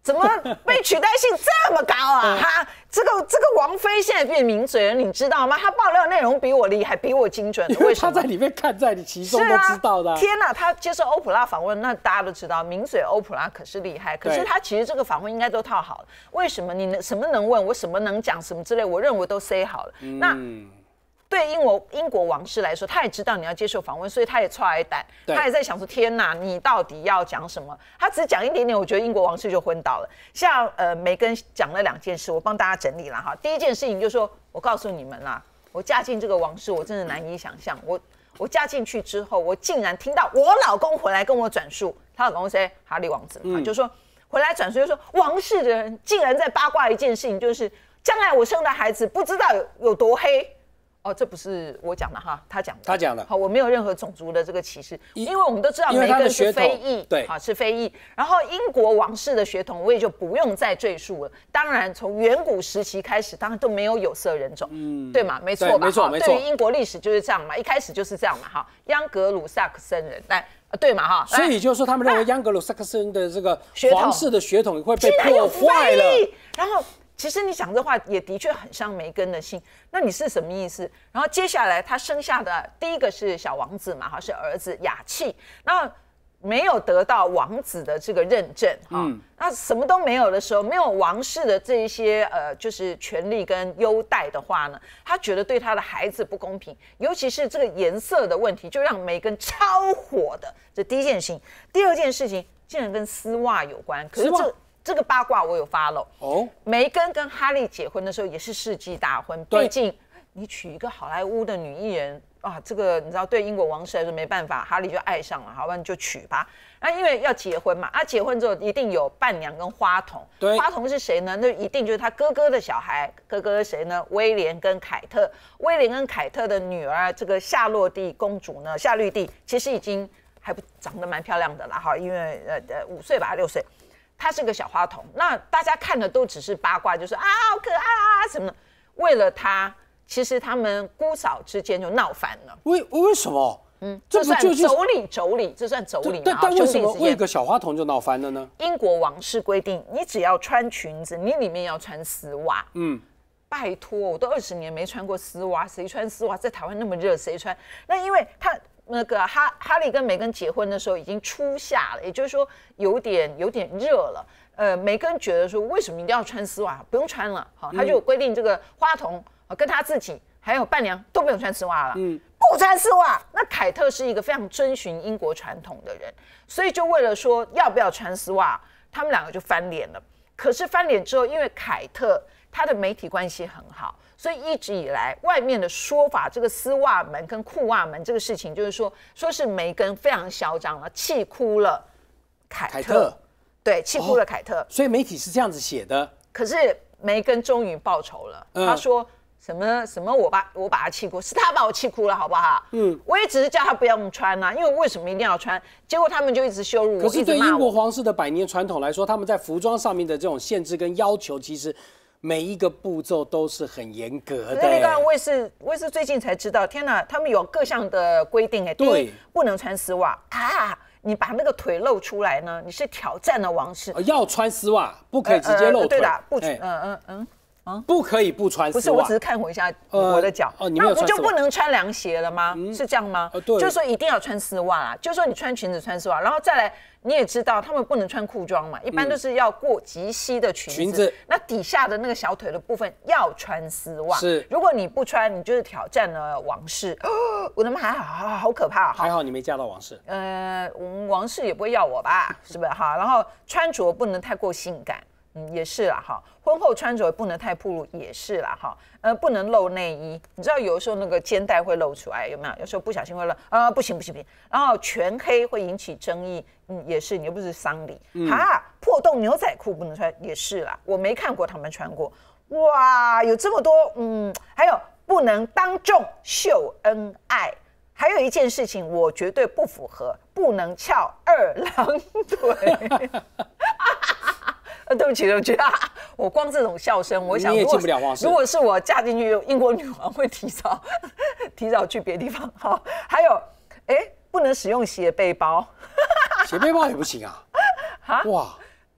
怎么被取代性这么高啊？哈，这个这个王妃现在变名嘴了，你知道吗？她爆料内容比我厉害，比我精准。为什么？ 她在里面看在你其中都知道的、啊。 天哪，她接受欧普拉访问，那大家都知道，名嘴欧普拉可是厉害。可是她其实这个访问应该都套好了。为什么？你能什么能问我，什么能讲什么之类，我认为都 say 好了。嗯、那。对英国英国王室来说，他也知道你要接受访问，所以他也踹来胆，他也在想说：天哪，你到底要讲什么？他只讲一点点，我觉得英国王室就昏倒了。像呃，梅根讲了两件事，我帮大家整理了哈。第一件事情就是说，我告诉你们啦，我嫁进这个王室，我真的难以想象。我我嫁进去之后，我竟然听到我老公回来跟我转述，她老公是谁？哈利王子嘛，嗯、就说回来转述，就说王室的人竟然在八卦一件事情，就是将来我生的孩子不知道有有多黑。哦，这不是我讲的哈，他讲的。 他讲的。 好，我没有任何种族的这个歧视，因为我们都知道梅根是非裔， 对， 好是非裔。然后英国王室的血统我也就不用再赘述了。当然，从远古时期开始，当然都没有有色人种，嗯，对嘛？没错吧？ 没错没错。 对于英国历史就是这样嘛，一开始就是这样嘛，哈，央格鲁萨克森人，来，对嘛，哈。 所以就是说，他们认为央格鲁萨克森的这个皇室的血统会被破坏了， 然后。其实你讲这话也的确很伤梅根的心，那你是什么意思？然后接下来他生下的第一个是小王子嘛，哈，是儿子雅契，然后没有得到王子的这个认证，哈、嗯，那什么都没有的时候，没有王室的这一些呃，就是权利跟优待的话呢，他觉得对他的孩子不公平，尤其是这个颜色的问题，就让梅根超火的。这第一件事情，第二件事情竟然跟丝袜有关，可是这。这个八卦我有 follow 哦，梅根跟哈利结婚的时候也是世纪大婚，毕竟你娶一个好莱坞的女艺人啊，这个你知道对英国王室来说没办法，哈利就爱上了，好吧，你就娶吧。那因为要结婚嘛，啊，结婚之后一定有伴娘跟花童， 对， 花童是谁呢？那一定就是他哥哥的小孩，哥哥是谁呢？威廉跟凯特，威廉跟凯特的女儿这个夏洛蒂公主呢，夏绿蒂其实已经还不长得蛮漂亮的啦，哈，因为呃呃五岁吧，六岁。她是个小花童，那大家看的都只是八卦，就是啊好可爱啊什么的。为了她，其实他们姑嫂之间就闹翻了。 为为什么？嗯， 这算妯娌，妯娌，这算妯娌。 但但为什么为一个小花童就闹翻了呢？ 英国王室规定，你只要穿裙子，你里面要穿丝袜。嗯，拜托，我都二十年没穿过丝袜，谁穿丝袜？在台湾那么热，谁穿？那因为他。那个哈哈利跟梅根结婚的时候已经初夏了，也就是说有点有点热了。呃，梅根觉得说为什么一定要穿丝袜？不用穿了，好，他就规定这个花童跟他自己还有伴娘都不用穿丝袜了。嗯，不穿丝袜。那凯特是一个非常遵循英国传统的人，所以就为了说要不要穿丝袜，他们两个就翻脸了。可是翻脸之后，因为凯特他的媒体关系很好。所以一直以来，外面的说法，这个丝袜门跟裤袜门这个事情，就是说，说是梅根非常嚣张了，气哭了凯特，凯特对，气哭了凯特、哦。 所以媒体是这样子写的。 可是梅根终于报仇了，嗯、他说什么什么我把我把他气哭，是他把我气哭了，好不好？嗯，我也只是叫他不要穿啊，因为为什么一定要穿？结果他们就一直羞辱我， 可是对英国皇室的百年传统来说，他们在服装上面的这种限制跟要求，其实。每一个步骤都是很严格的。 那个我也是，我也是最近才知道，天哪，他们有各项的规定哎。第一，不能穿丝袜啊，你把那个腿露出来呢，你是挑战了王室。 要穿丝袜，不可以直接露腿。 呃、对的，不，嗯嗯嗯。 嗯，不可以不穿丝袜。 不是，我只是看我一下我的脚。呃、哦，那不就不能穿凉鞋了吗？嗯、是这样吗？呃、对，就是说一定要穿丝袜啦。就是说你穿裙子穿丝袜，然后再来，你也知道他们不能穿裤装嘛，一般都是要过及膝的裙子。裙子，那底下的那个小腿的部分要穿丝袜。是，如果你不穿，你就是挑战了王室。哦，我的妈，还好，好好可怕。 还好你没嫁到王室。 呃，我们王室也不会要我吧？是不是哈？然后穿着不能太过性感。嗯，也是啦哈，婚后穿着也不能太暴露，也是啦哈，呃，不能露内衣，你知道有的时候那个肩带会露出来，有没有？有时候不小心会露，啊、呃，不行不行不行，然后全黑会引起争议，嗯，也是，你又不是丧礼，嗯、哈，破洞牛仔裤不能穿，也是啦，我没看过他们穿过，哇，有这么多，嗯，还有不能当众秀恩爱。还有一件事情我绝对不符合，不能翘二郎腿。对不起，对不起啊！我光这种笑声，我想， 你也进不了皇室。 如果是我嫁进去，英国女王会提早提早去别地方。好，还有，哎，不能使用斜背包， 斜背包也不行啊！啊，哇，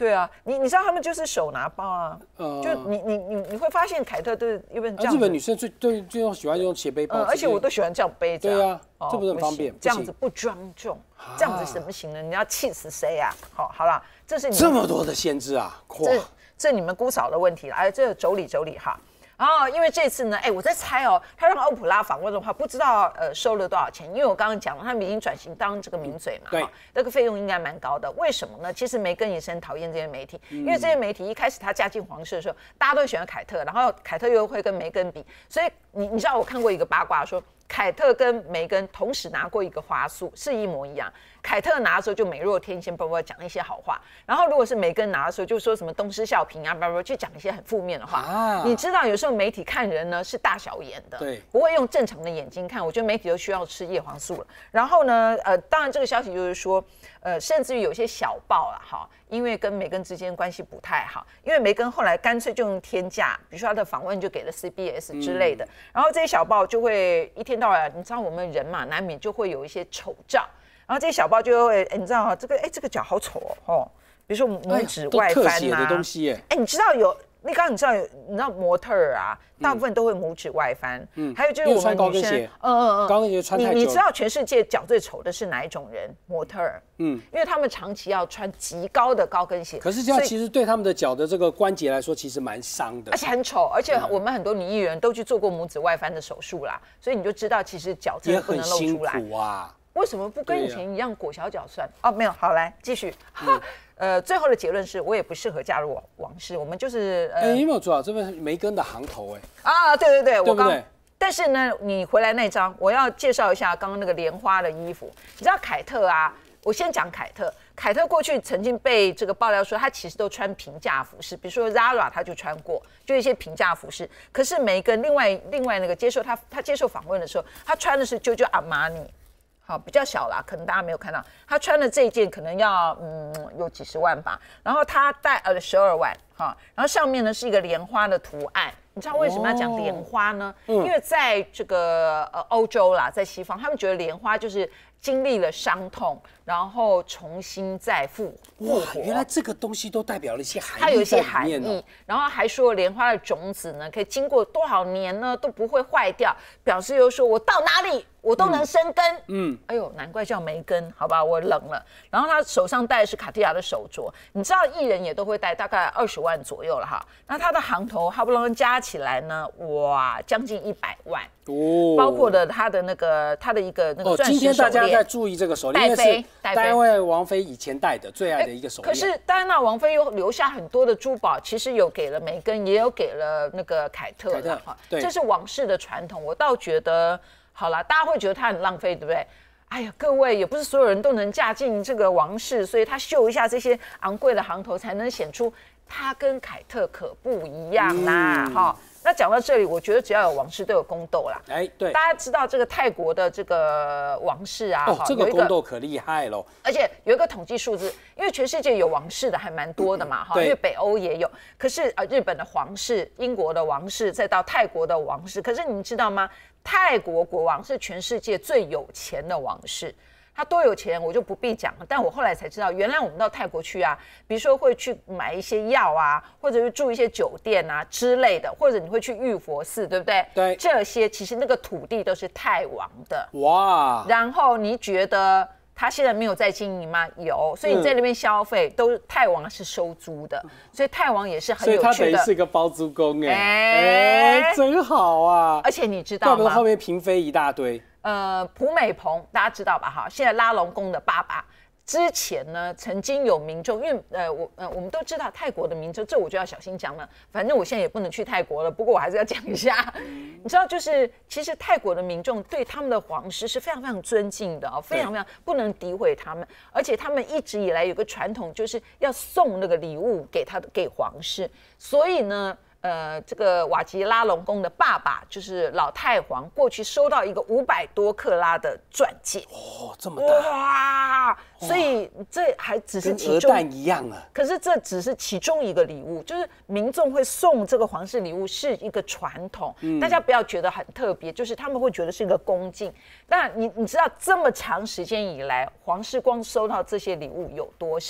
对啊，你你知道他们就是手拿包啊，呃、就你你你你会发现凯特都是因为这样、啊。 日本女生最最最喜欢用斜背包、 嗯，而且我都喜欢这样背着。 对啊，哦、这不是很方便？ 这样子不庄重，啊、这样子怎么行呢？你要气死谁啊？好，好了，这是你这么多的限制啊！ 这这你们姑嫂的问题了。哎，这妯娌妯娌哈。然后，因为这次呢，哎，我在猜哦，他让欧普拉访问的话，不知道呃收了多少钱，因为我刚刚讲了，他们已经转型当这个名嘴嘛， 对， 那个费用应该蛮高的。为什么呢？其实梅根也是很讨厌这些媒体，因为这些媒体一开始他嫁进皇室的时候，大家都喜欢凯特，然后凯特又会跟梅根比，所以你你知道我看过一个八卦说，凯特跟梅根同时拿过一个花束，是一模一样。凯特拿的时候就美若天仙，包括讲一些好话，然后如果是梅根拿的时候，就说什么东施效颦啊，包括去讲一些很负面的话。啊、你知道有时候媒体看人呢是大小眼的， 对， 不会用正常的眼睛看。我觉得媒体都需要吃叶黄素了。然后呢，呃，当然这个消息就是说，呃，甚至于有些小报啊，哈，因为跟梅根之间关系不太好，因为梅根后来干脆就用天价，比如说他的访问就给了 C B S 之类的，嗯、然后这些小报就会一天到晚，你知道我们人嘛，难免就会有一些丑照。然后这些小报就会，哎，你知道哈，这个哎，这个脚好丑哦，哦，比如说拇指外翻呐、啊， 的东西哎， 哎，你知道有，那刚刚你知道有，你知道模特儿啊，大部分都会拇指外翻，嗯，还有就是我们女生，嗯嗯嗯， 高跟鞋穿太久， 你你知道全世界脚最丑的是哪一种人？模特儿，嗯，因为他们长期要穿极高的高跟鞋， 可是这样其实对他们的脚的这个关节来说，其实蛮伤的， 而且很丑，而且我们很多女艺人都去做过拇指外翻的手术啦，所以你就知道其实脚真的不能露出来。 也很辛苦啊。 为什么不跟以前一样裹小脚算？哦，没有，好，来继续。嗯、呃，最后的结论是我也不适合加入王室，我们就是呃， 哎、欸，你有没有做到这边梅根的行头、欸？哎， 啊，对对对， 我刚。 但是呢，你回来那张，我要介绍一下刚刚那个莲花的衣服。你知道凯特啊？我先讲凯特。凯特过去曾经被这个爆料说，她其实都穿平价服饰，比如说 Zara 她就穿过，就一些平价服饰。可是梅根另外另外那个接受她她接受访问的时候，她穿的是 Giorgio Armani。好，比较小啦，可能大家没有看到。他穿的这一件可能要嗯有几十万吧，然后他戴呃十二万哈，然后上面呢是一个莲花的图案。你知道为什么要讲莲花呢？哦嗯、因为在这个呃欧洲啦，在西方，他们觉得莲花就是经历了伤痛，然后重新再复复活。 原来这个东西都代表了一些含义， 它有一些含义，然后还说莲花的种子呢，可以经过多少年呢都不会坏掉，表示又说我到哪里我都能生根。嗯，哎呦，难怪叫梅根，好吧，我冷了。然后他手上戴的是卡地亚的手镯，你知道艺人也都会戴，大概二十万左右了哈。那他的行头哈不隆加起来呢，哇，将近一百万。哦，包括的他的那个他的一个那个钻石手链。哦，今天大家在注意这个手链，因为是戴安娜王妃以前戴的最爱的一个手链。 可是戴安娜王妃又留下很多的珠宝，其实有给了梅根，也有给了那个凯特的哈。对，这是王室的传统。我倒觉得，好啦，大家会觉得他很浪费，对不对？哎呀，各位也不是所有人都能嫁进这个王室，所以他秀一下这些昂贵的行头，才能显出他跟凯特可不一样啦，哈、嗯。那讲到这里，我觉得只要有王室都有宫斗啦。 哎，对， 大家知道这个泰国的这个王室啊， 哦，这个宫斗可厉害喽。 而且有一个统计数字，因为全世界有王室的还蛮多的嘛，哈、嗯，因为北欧也有。可是呃，日本的皇室、英国的王室，再到泰国的王室，可是你们知道吗？泰国国王是全世界最有钱的王室。他多有钱，我就不必讲了。但我后来才知道，原来我们到泰国去啊，比如说会去买一些药啊，或者是住一些酒店啊之类的，或者你会去玉佛寺，对不对？ 对， 这些其实那个土地都是泰王的。 哇！ 然后你觉得他现在没有在经营吗？有，所以你在那边消费，嗯、都泰王是收租的，所以泰王也是很有趣的。 所以他等于是个包租公哎，哎、欸，真好啊！ 而且你知道吗？ 怪不得后面嫔妃一大堆。 呃，蒲美蓬大家知道吧？哈，现在拉隆功的爸爸之前呢，曾经有民众，因为呃，我呃，我们都知道泰国的民众，这我就要小心讲了。反正我现在也不能去泰国了，不过我还是要讲一下。你知道，就是其实泰国的民众对他们的皇室是非常非常尊敬的啊、哦，非常非常不能诋毁他们，而且他们一直以来有个传统，就是要送那个礼物给他给皇室，所以呢。呃，这个瓦吉拉隆功的爸爸就是老太皇，过去收到一个五百多克拉的钻戒， 哦，这么大哇！所以这还只是其中跟鹅蛋一样啊。 可是这只是其中一个礼物，就是民众会送这个皇室礼物是一个传统，嗯、大家不要觉得很特别，就是他们会觉得是一个恭敬。那你你知道这么长时间以来，皇室光收到这些礼物有多少？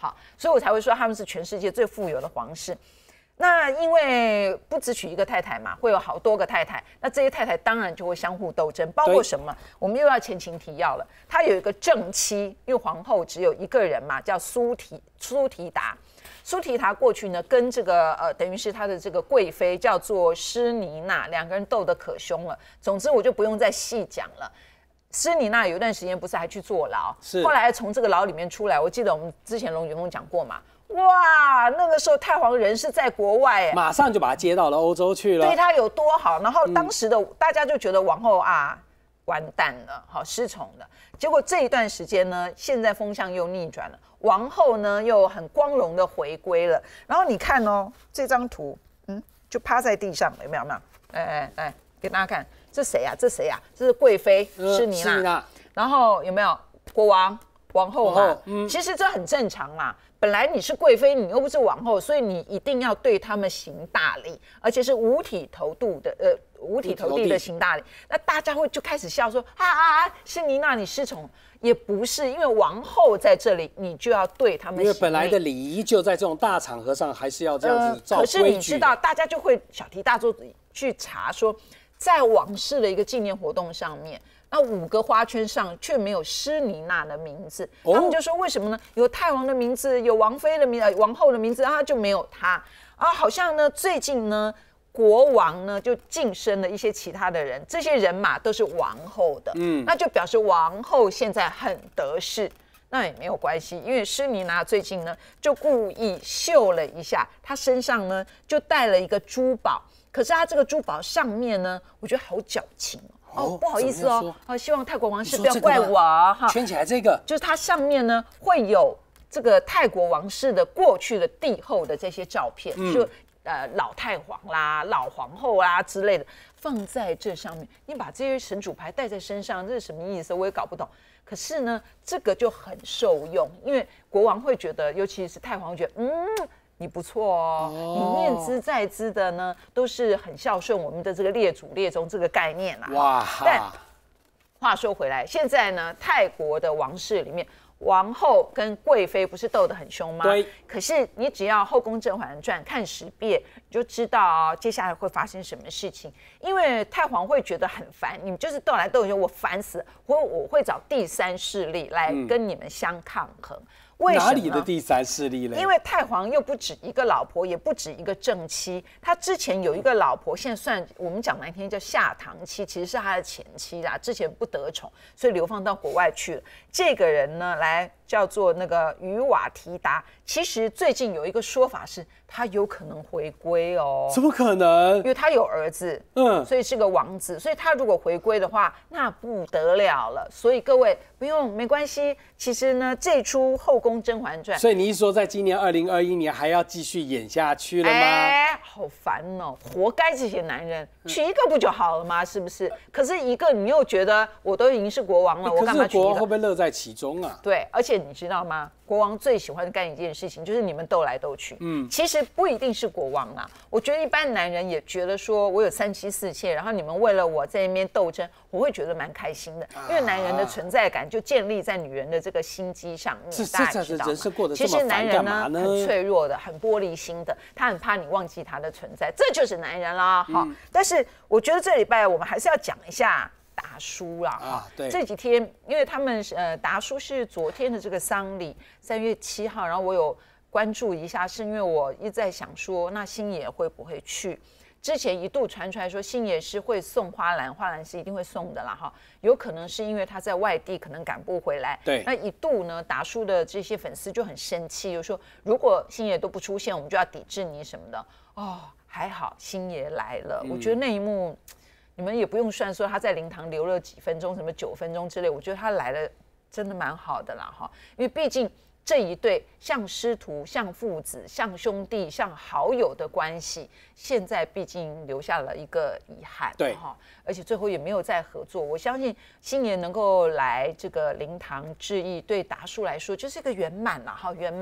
好，所以我才会说他们是全世界最富有的皇室。那因为不只娶一个太太嘛，会有好多个太太，那这些太太当然就会相互斗争，包括什么？我们又要前情提要了。她有一个正妻，因为皇后只有一个人嘛，叫苏提苏提达。苏提达过去呢，跟这个呃，等于是她的这个贵妃叫做施妮娜，两个人斗得可凶了。总之我就不用再细讲了。施妮娜有一段时间不是还去坐牢，后来从这个牢里面出来，我记得我们之前龙卷风讲过嘛。哇，那个时候太皇人是在国外，哎， 马上就把他接到了欧洲去了， 对他有多好。然后当时的、嗯、大家就觉得王后啊完蛋了，好失宠了。结果这一段时间呢，现在风向又逆转了，王后呢又很光荣的回归了。然后你看哦，这张图，嗯，就趴在地上，有没有？有没有？哎哎哎，给大家看，这谁啊？这谁啊？这是贵妃施妮娜。然后有没有国王、王后嘛？嗯，其实这很正常啦。本来你是贵妃，你又不是王后，所以你一定要对他们行大礼，而且是五体投地的，呃，五体投地的行大礼。那大家会就开始笑说啊啊啊，施妮娜你失宠，也不是，因为王后在这里，你就要对他们行礼。 因为本来的礼仪就在这种大场合上，还是要这样子照规矩。 可是你知道，大家就会小题大做去查说，在王室的一个纪念活动上面。那五个花圈上却没有施妮娜的名字，他们就说为什么呢？有太王的名字，有王妃的名字，王后的名字，然后就没有她啊。好像呢，最近呢，国王呢就晋升了一些其他的人，这些人马都是王后的，嗯，那就表示王后现在很得势。那也没有关系，因为施妮娜最近呢就故意秀了一下，她身上呢就带了一个珠宝，可是她这个珠宝上面呢，我觉得好矫情哦。哦，不好意思哦，啊，希望泰国王室不要怪我哈。 圈起来这个， 就是它上面呢会有这个泰国王室的过去的帝后的这些照片，嗯、就呃老太皇啦、老皇后啦之类的，放在这上面。你把这些神主牌带在身上，这是什么意思？我也搞不懂。可是呢，这个就很受用，因为国王会觉得，尤其是太皇觉得，嗯。你不错哦，你念兹在兹的呢，都是很孝顺我们的这个列祖列宗这个概念啦。哇！但话说回来，现在呢，泰国的王室里面，王后跟贵妃不是斗得很凶吗？对。可是你只要《后宫甄嬛传》看十遍，你就知道接下来会发生什么事情。因为太皇会觉得很烦，你们就是斗来斗去，我烦死了，我我会找第三势力来跟你们相抗衡。嗯，为什么？ 哪里的第三势力呢？ 因为太皇又不止一个老婆，也不止一个正妻。他之前有一个老婆，现在算我们讲难听叫下堂妻，其实是他的前妻啦。之前不得宠，所以流放到国外去了。这个人呢，来叫做那个于瓦提达。其实最近有一个说法是，他有可能回归哦。 怎么可能？ 因为他有儿子，嗯，所以是个王子。所以他如果回归的话，那不得了了。所以各位不用，没关系。其实呢，这出《后宫甄嬛传》， 所以你一说，在今年二零二一年还要继续演下去了吗？ 哎，好烦哦！活该这些男人，娶一个不就好了吗？是不是？可是一个你又觉得我都已经是国王了，我干嘛娶一个？ 国王会不会乐在其中啊？ 对，而且你知道吗？国王最喜欢干一件事情，就是你们斗来斗去。嗯，其实不一定是国王啦，我觉得一般男人也觉得说，我有三妻四妾，然后你们为了我在那边斗争，我会觉得蛮开心的，因为男人的存在感就建立在女人的这个心机上面。大家知道吗？其实男人呢很脆弱的，很玻璃心的，他很怕你忘记他的存在，这就是男人啦。好，嗯、但是我觉得这礼拜我们还是要讲一下达叔啦，啊，对，这几天因为他们呃达叔是昨天的这个丧礼，三月七号，然后我有关注一下，是因为我一直在想说，那星爷会不会去？之前一度传出来说星爷是会送花篮，花篮是一定会送的啦哈，有可能是因为他在外地可能赶不回来。对，那一度呢，达叔的这些粉丝就很生气，就说如果星爷都不出现，我们就要抵制你什么的。哦，还好星爷来了，嗯、我觉得那一幕。你们也不用算说他在灵堂留了几分钟，什么九分钟之类，我觉得他来了真的蛮好的啦哈，因为毕竟这一对像师徒、像父子、像兄弟、像好友的关系，现在毕竟留下了一个遗憾，对哈，而且最后也没有再合作。我相信星爷能够来这个灵堂致意，对达叔来说就是一个圆满了哈，圆满。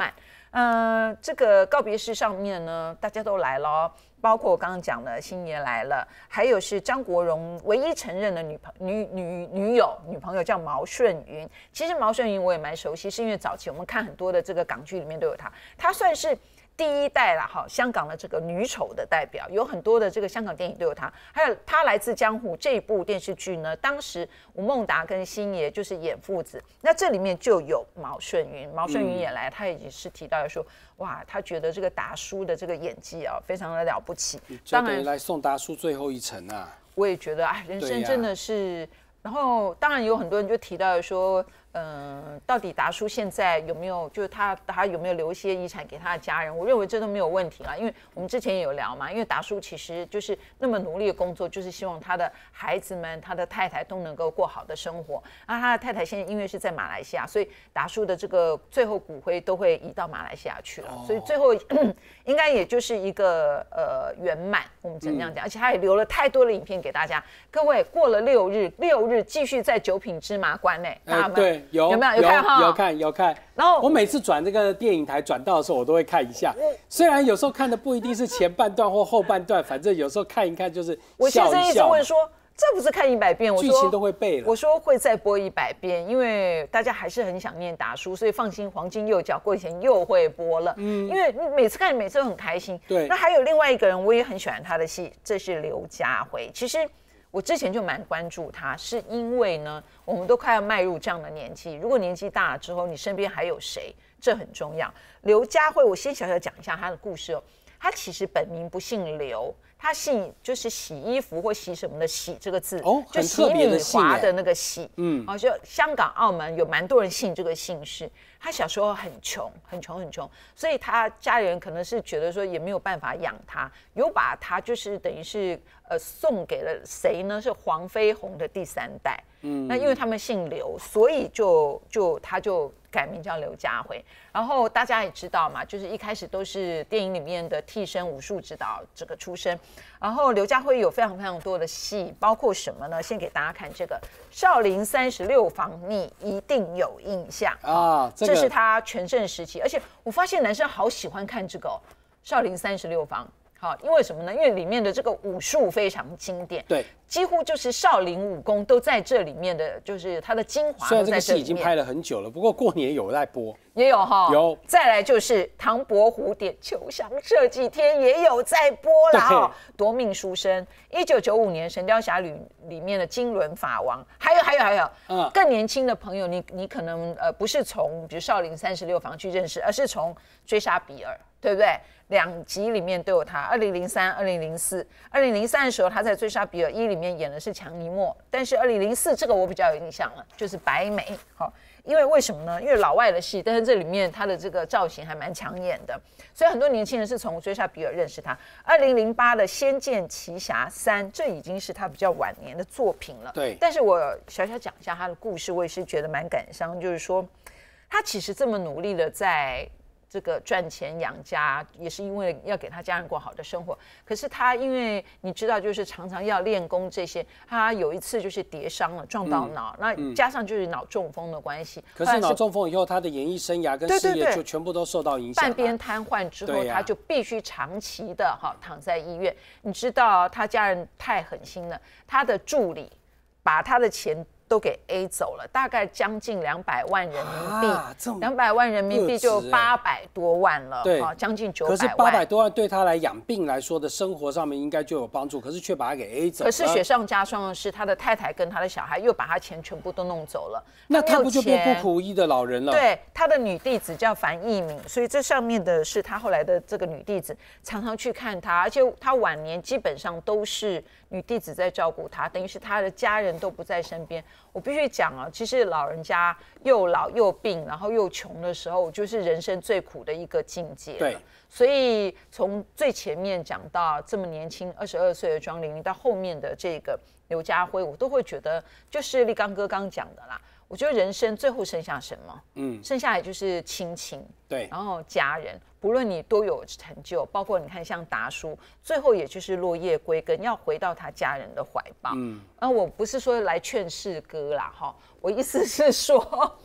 呃，这个告别式上面呢，大家都来了，包括我刚刚讲的星爷来了，还有是张国荣唯一承认的女朋女女女友女朋友叫毛舜筠。其实毛舜筠我也蛮熟悉，是因为早期我们看很多的这个港剧里面都有她，她算是第一代啦，哈，香港的这个女丑的代表，有很多的这个香港电影都有她。还有她来自江湖这一部电视剧呢，当时吴孟达跟星爷就是演父子，那这里面就有毛舜筠，毛舜筠也来，他也是提到说，哇，他觉得这个达叔的这个演技啊，非常的了不起。 当然来送达叔最后一程啊。 我也觉得啊，人生真的是，然后当然有很多人就提到说。嗯，到底达叔现在有没有，就是他他有没有留一些遗产给他的家人？我认为这都没有问题啦，因为我们之前也有聊嘛，因为达叔其实就是那么努力的工作，就是希望他的孩子们、他的太太都能够过好的生活。啊，他的太太现在因为是在马来西亚，所以达叔的这个最后骨灰都会移到马来西亚去了，哦、所以最后应该也就是一个呃圆满，我们只能这样讲。嗯、而且他也留了太多的影片给大家，各位过了六日，六日继续在九品芝麻官呢、欸，大家们。 对有有没有有看哈？ 有看有看。然后我每次转这个电影台转到的时候，我都会看一下。虽然有时候看的不一定是前半段或后半段，反正有时候看一看就是笑一笑。 我先生一直问说，这不是看一百遍？我说剧情都会背了。 我说会再播一百遍，因为大家还是很想念达叔，所以放心，黄金右脚过几天又会播了。嗯，因为你每次看，每次都很开心。 对。 那还有另外一个人，我也很喜欢他的戏，这是刘家辉。其实。我之前就蛮关注他，是因为呢，我们都快要迈入这样的年纪，如果年纪大了之后，你身边还有谁，这很重要。刘家辉，我先小小讲一下他的故事哦。他其实本名不姓刘，他姓就是洗衣服或洗什么的洗这个字， 哦， 就洗米华的那个洗，嗯，哦，就香港、澳门有蛮多人姓这个姓氏。他小时候很穷，很穷，很穷，所以他家里人可能是觉得说也没有办法养他，有把他就是等于是呃送给了谁呢？是黄飞鸿的第三代。嗯，那因为他们姓刘，所以就就他就改名叫刘家辉。然后大家也知道嘛，就是一开始都是电影里面的替身武术指导这个出身。然后刘家辉有非常非常多的戏，包括什么呢？先给大家看这个《少林三十六房》，你一定有印象啊、这个，这是他全盛时期。而且我发现男生好喜欢看这个、哦《少林三十六房》。好，因为什么呢？因为里面的这个武术非常经典， 对， 几乎就是少林武功都在这里面的，就是它的精华都在这里面。 虽然这个戏已经拍了很久了，不过过年有在播， 也有哈， 有。 再来就是唐伯虎点秋香，这几天也有在播了哈，夺命书生，一九九五年《神雕侠侣》里面的金轮法王，还有还有还有，嗯，更年轻的朋友，你你可能呃不是从比如少林三十六房去认识，而是从追杀比尔，对不对？两集里面都有他，二零零三、二零零四。二零零三的时候，他在《追杀比尔一》里面演的是强尼莫，但是二零零四这个我比较有印象了，就是白眉。好，因为为什么呢？因为老外的戏，但是这里面他的这个造型还蛮抢眼的，所以很多年轻人是从《追杀比尔》认识他。二零零八的《仙剑奇侠三》，这已经是他比较晚年的作品了。 对， 但是我小小讲一下他的故事，我也是觉得蛮感伤，就是说他其实这么努力的在。这个赚钱养家也是因为要给他家人过好的生活，可是他因为你知道，就是常常要练功这些，他有一次就是跌伤了，撞到脑，那、嗯、加上就是脑中风的关系。 可是脑中风以后，他的演艺生涯跟事业就全部都受到影响。 半边瘫痪之后，他就必须长期的哈躺在医院。你知道他家人太狠心了，他的助理把他的钱。都给 A 走了，大概将近两百万人民币，两百、啊、万人民币就八百多万了，对，啊，将近九百万。 可是八百多万对他来养病来说的生活上面应该就有帮助，可是却把他给 A 走了。 可是雪上加霜的是，他的太太跟他的小孩又把他钱全部都弄走了。 那他不就变不苦无依的老人了？ 对，他的女弟子叫樊一敏，所以这上面的是他后来的这个女弟子，常常去看他，而且他晚年基本上都是女弟子在照顾他，等于是他的家人都不在身边。我必须讲啊，其实老人家又老又病，然后又穷的时候，就是人生最苦的一个境界了。 对， 所以从最前面讲到这么年轻，二十二岁的庄玲玲，到后面的这个刘家辉，我都会觉得，就是立刚哥刚讲的啦。我觉得人生最后剩下什么？嗯，剩下来就是亲情， 对， 然后家人。不论你多有成就，包括你看像达叔，最后也就是落叶归根，要回到他家人的怀抱。嗯，然后我不是说来劝世歌啦，哈，我意思是说，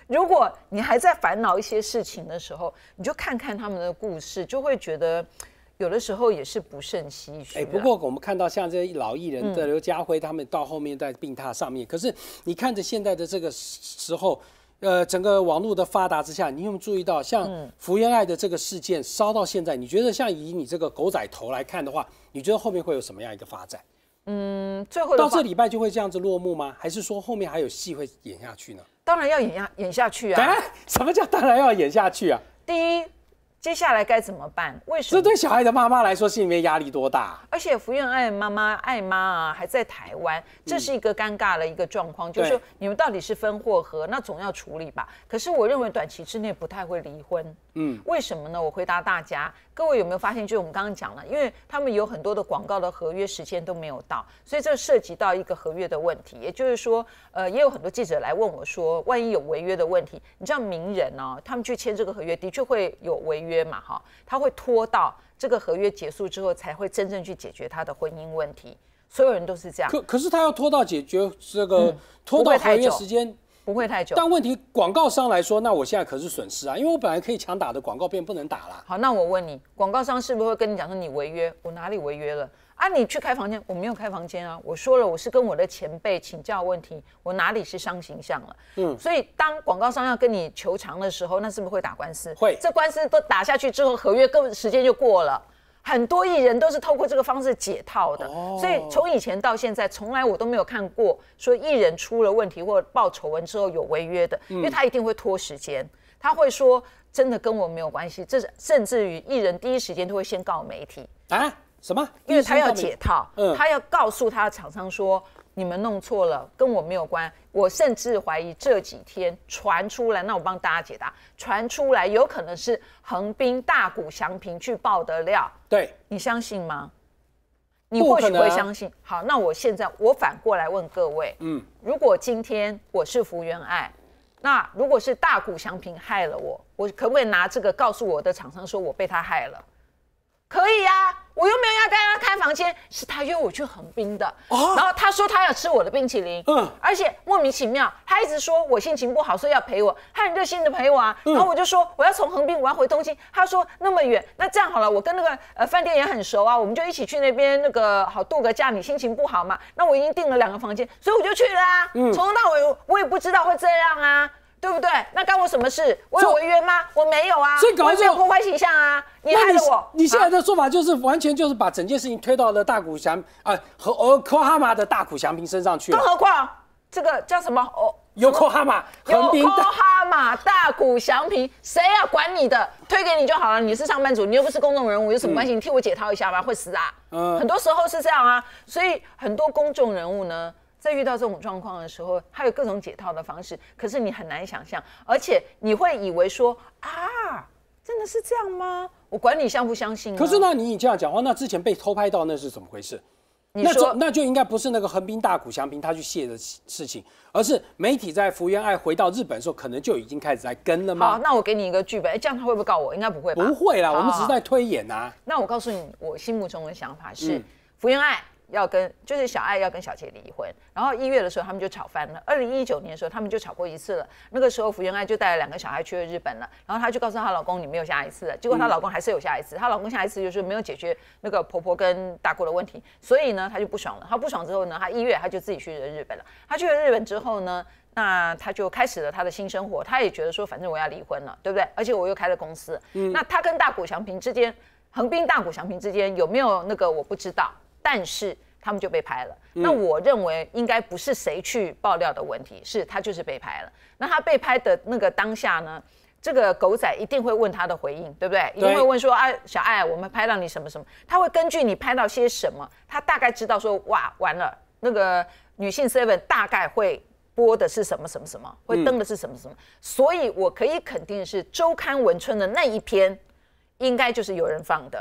如果你还在烦恼一些事情的时候，你就看看他们的故事，就会觉得有的时候也是不胜唏嘘。哎， 不过我们看到像这些老艺人的刘家辉，他们到后面在病榻上面，可是你看着现在的这个时候。呃，整个网络的发达之下，你有没有注意到，像福原爱的这个事件烧到现在，你觉得像以你这个狗仔头来看的话，你觉得后面会有什么样一个发展？ 嗯，最后到这礼拜就会这样子落幕吗？还是说后面还有戏会演下去呢？ 当然要演下演下去啊！ 哎，什么叫当然要演下去啊？ 第一。接下来该怎么办？为什么？ 这对小孩的妈妈来说，心里面压力多大？ 而且福原爱妈妈爱妈啊，还在台湾，这是一个尴尬的一个状况，嗯、就是说你们到底是分或合，那总要处理吧。可是我认为短期之内不太会离婚。嗯，为什么呢？我回答大家，各位有没有发现，就是我们刚刚讲了，因为他们有很多的广告的合约时间都没有到，所以这涉及到一个合约的问题。也就是说，呃，也有很多记者来问我说，万一有违约的问题，你知道名人哦，他们去签这个合约，的确会有违约嘛，哈，他会拖到这个合约结束之后，才会真正去解决他的婚姻问题。所有人都是这样。 可可是他要拖到解决这个、嗯、拖到合约时间。 不会太久， 但问题广告商来说，那我现在可是损失啊，因为我本来可以强打的广告片不能打了。 好，那我问你，广告商是不是会跟你讲说你违约？我哪里违约了啊？你去开房间，我没有开房间啊，我说了，我是跟我的前辈请教问题，我哪里是伤形象了？嗯，所以当广告商要跟你求偿的时候，那是不是会打官司？ 会， 这官司都打下去之后，合约根本时间就过了。很多艺人都是透过这个方式解套的，哦、所以从以前到现在，从来我都没有看过说艺人出了问题或报丑闻之后有违约的，嗯、因为他一定会拖时间，他会说真的跟我没有关系，这甚至于艺人第一时间都会先告媒体啊，什么？ 因为他要解套，嗯、他要告诉他的厂商说你们弄错了，跟我没有关。我甚至怀疑这几天传出来，那我帮大家解答，传出来有可能是横滨大谷翔平去爆的料。 对， 你相信吗？你或许会相信。好，那我现在我反过来问各位，嗯，如果今天我是福原爱，那如果是大谷翔平害了我，我可不可以拿这个告诉我的厂商说我被他害了？可以呀、啊，我又没有要跟他开房间，是他约我去横滨的，哦、然后他说他要吃我的冰淇淋，嗯，而且莫名其妙，他一直说我心情不好，所以要陪我，他很热心的陪我啊，嗯、然后我就说我要从横滨，我要回东京，他说那么远，那这样好了，我跟那个呃饭店也很熟啊，我们就一起去那边那个好度个假，你心情不好嘛，那我已经订了两个房间，所以我就去了啊，嗯，从头到尾我也不知道会这样啊。对不对？那干我什么事？我有违约吗？我没有啊， 所以搞我没有破坏形象啊！你害了我。 你现在的说法就是完全就是把整件事情推到了大谷翔啊和呃科哈马的大谷翔平身上去了。 更何况这个叫什么？哦， 有科哈马， 有科哈马大谷翔平，谁要管你的？推给你就好了。你是上班族，你又不是公众人物，有什么关系？嗯、你替我解套一下吧，会死啊！嗯，很多时候是这样啊。所以很多公众人物呢。在遇到这种状况的时候，他有各种解套的方式，可是你很难想象，而且你会以为说啊，真的是这样吗？我管你相不相信、啊。 可是呢，你这样讲话，那之前被偷拍到那是怎么回事？ 你说那, 那就应该不是那个横滨大谷翔平他去卸的事情，而是媒体在福原爱回到日本的时候，可能就已经开始在跟了吗？ 好，那我给你一个剧本，哎，这样他会不会告我？应该不会吧？ 不会啦，我们只是在推演啊。 那我告诉你，我心目中的想法是，嗯、福原爱。要跟就是小爱要跟小杰离婚，然后一月的时候他们就吵翻了。二零一九年的时候他们就吵过一次了。那个时候福原爱就带了两个小孩去了日本了，然后她就告诉她老公你没有下一次了。结果她老公还是有下一次，她老公下一次就是没有解决那个婆婆跟大姑的问题，所以呢她就不爽了。她不爽之后呢，她一月她就自己去了日本了。她去了日本之后呢，那她就开始了她的新生活。她也觉得说反正我要离婚了，对不对？而且我又开了公司。嗯、那她跟大谷翔平之间，横滨大谷翔平之间有没有那个我不知道，但是。他们就被拍了，嗯、那我认为应该不是谁去爆料的问题，是他就是被拍了。那他被拍的那个当下呢，这个狗仔一定会问他的回应，对不对？一定会问说啊，小爱，我们拍到你什么什么？他会根据你拍到些什么，他大概知道说，哇，完了，那个女性 seven 大概会播的是什么什么什么，会登的是什么什么。嗯、所以我可以肯定是周刊文春的那一篇，应该就是有人放的。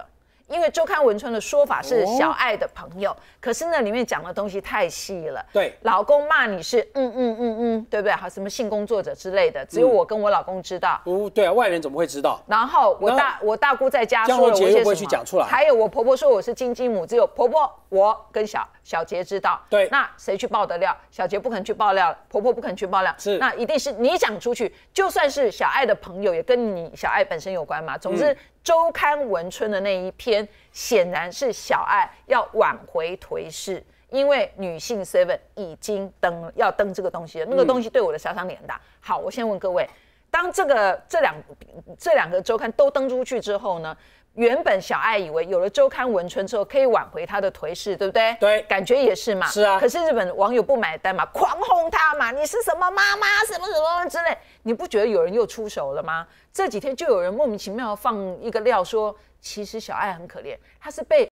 因为周刊文春的说法是小爱的朋友，哦、可是那里面讲的东西太细了。 对， 老公骂你是嗯嗯嗯嗯，对不对？还有什么性工作者之类的，只有我跟我老公知道。 嗯、对啊，外人怎么会知道？ 然后我大我大姑在家说了我些什么， 不会去讲出来。 还有我婆婆说我是金鸡母，只有婆婆我跟小小杰知道。 对， 那谁去爆得了？小杰不肯去爆料，婆婆不肯去爆料， 是那一定是你讲出去，就算是小爱的朋友，也跟你小爱本身有关嘛。总之，嗯、周刊文春的那一篇，显然是小爱要挽回颓势，因为女性 Seven 已经登要登这个东西了，那个东西对我的杀伤力很大。好，我先问各位，当这个这两这两个周刊都登出去之后呢？原本小爱以为有了周刊文春之后可以挽回她的颓势，对不对？ 对， 感觉也是嘛。 是啊。 可是日本网友不买单嘛，狂轰她嘛，你是什么妈妈，什么什么之类，你不觉得有人又出手了吗？这几天就有人莫名其妙放一个料说，其实小爱很可怜，她是被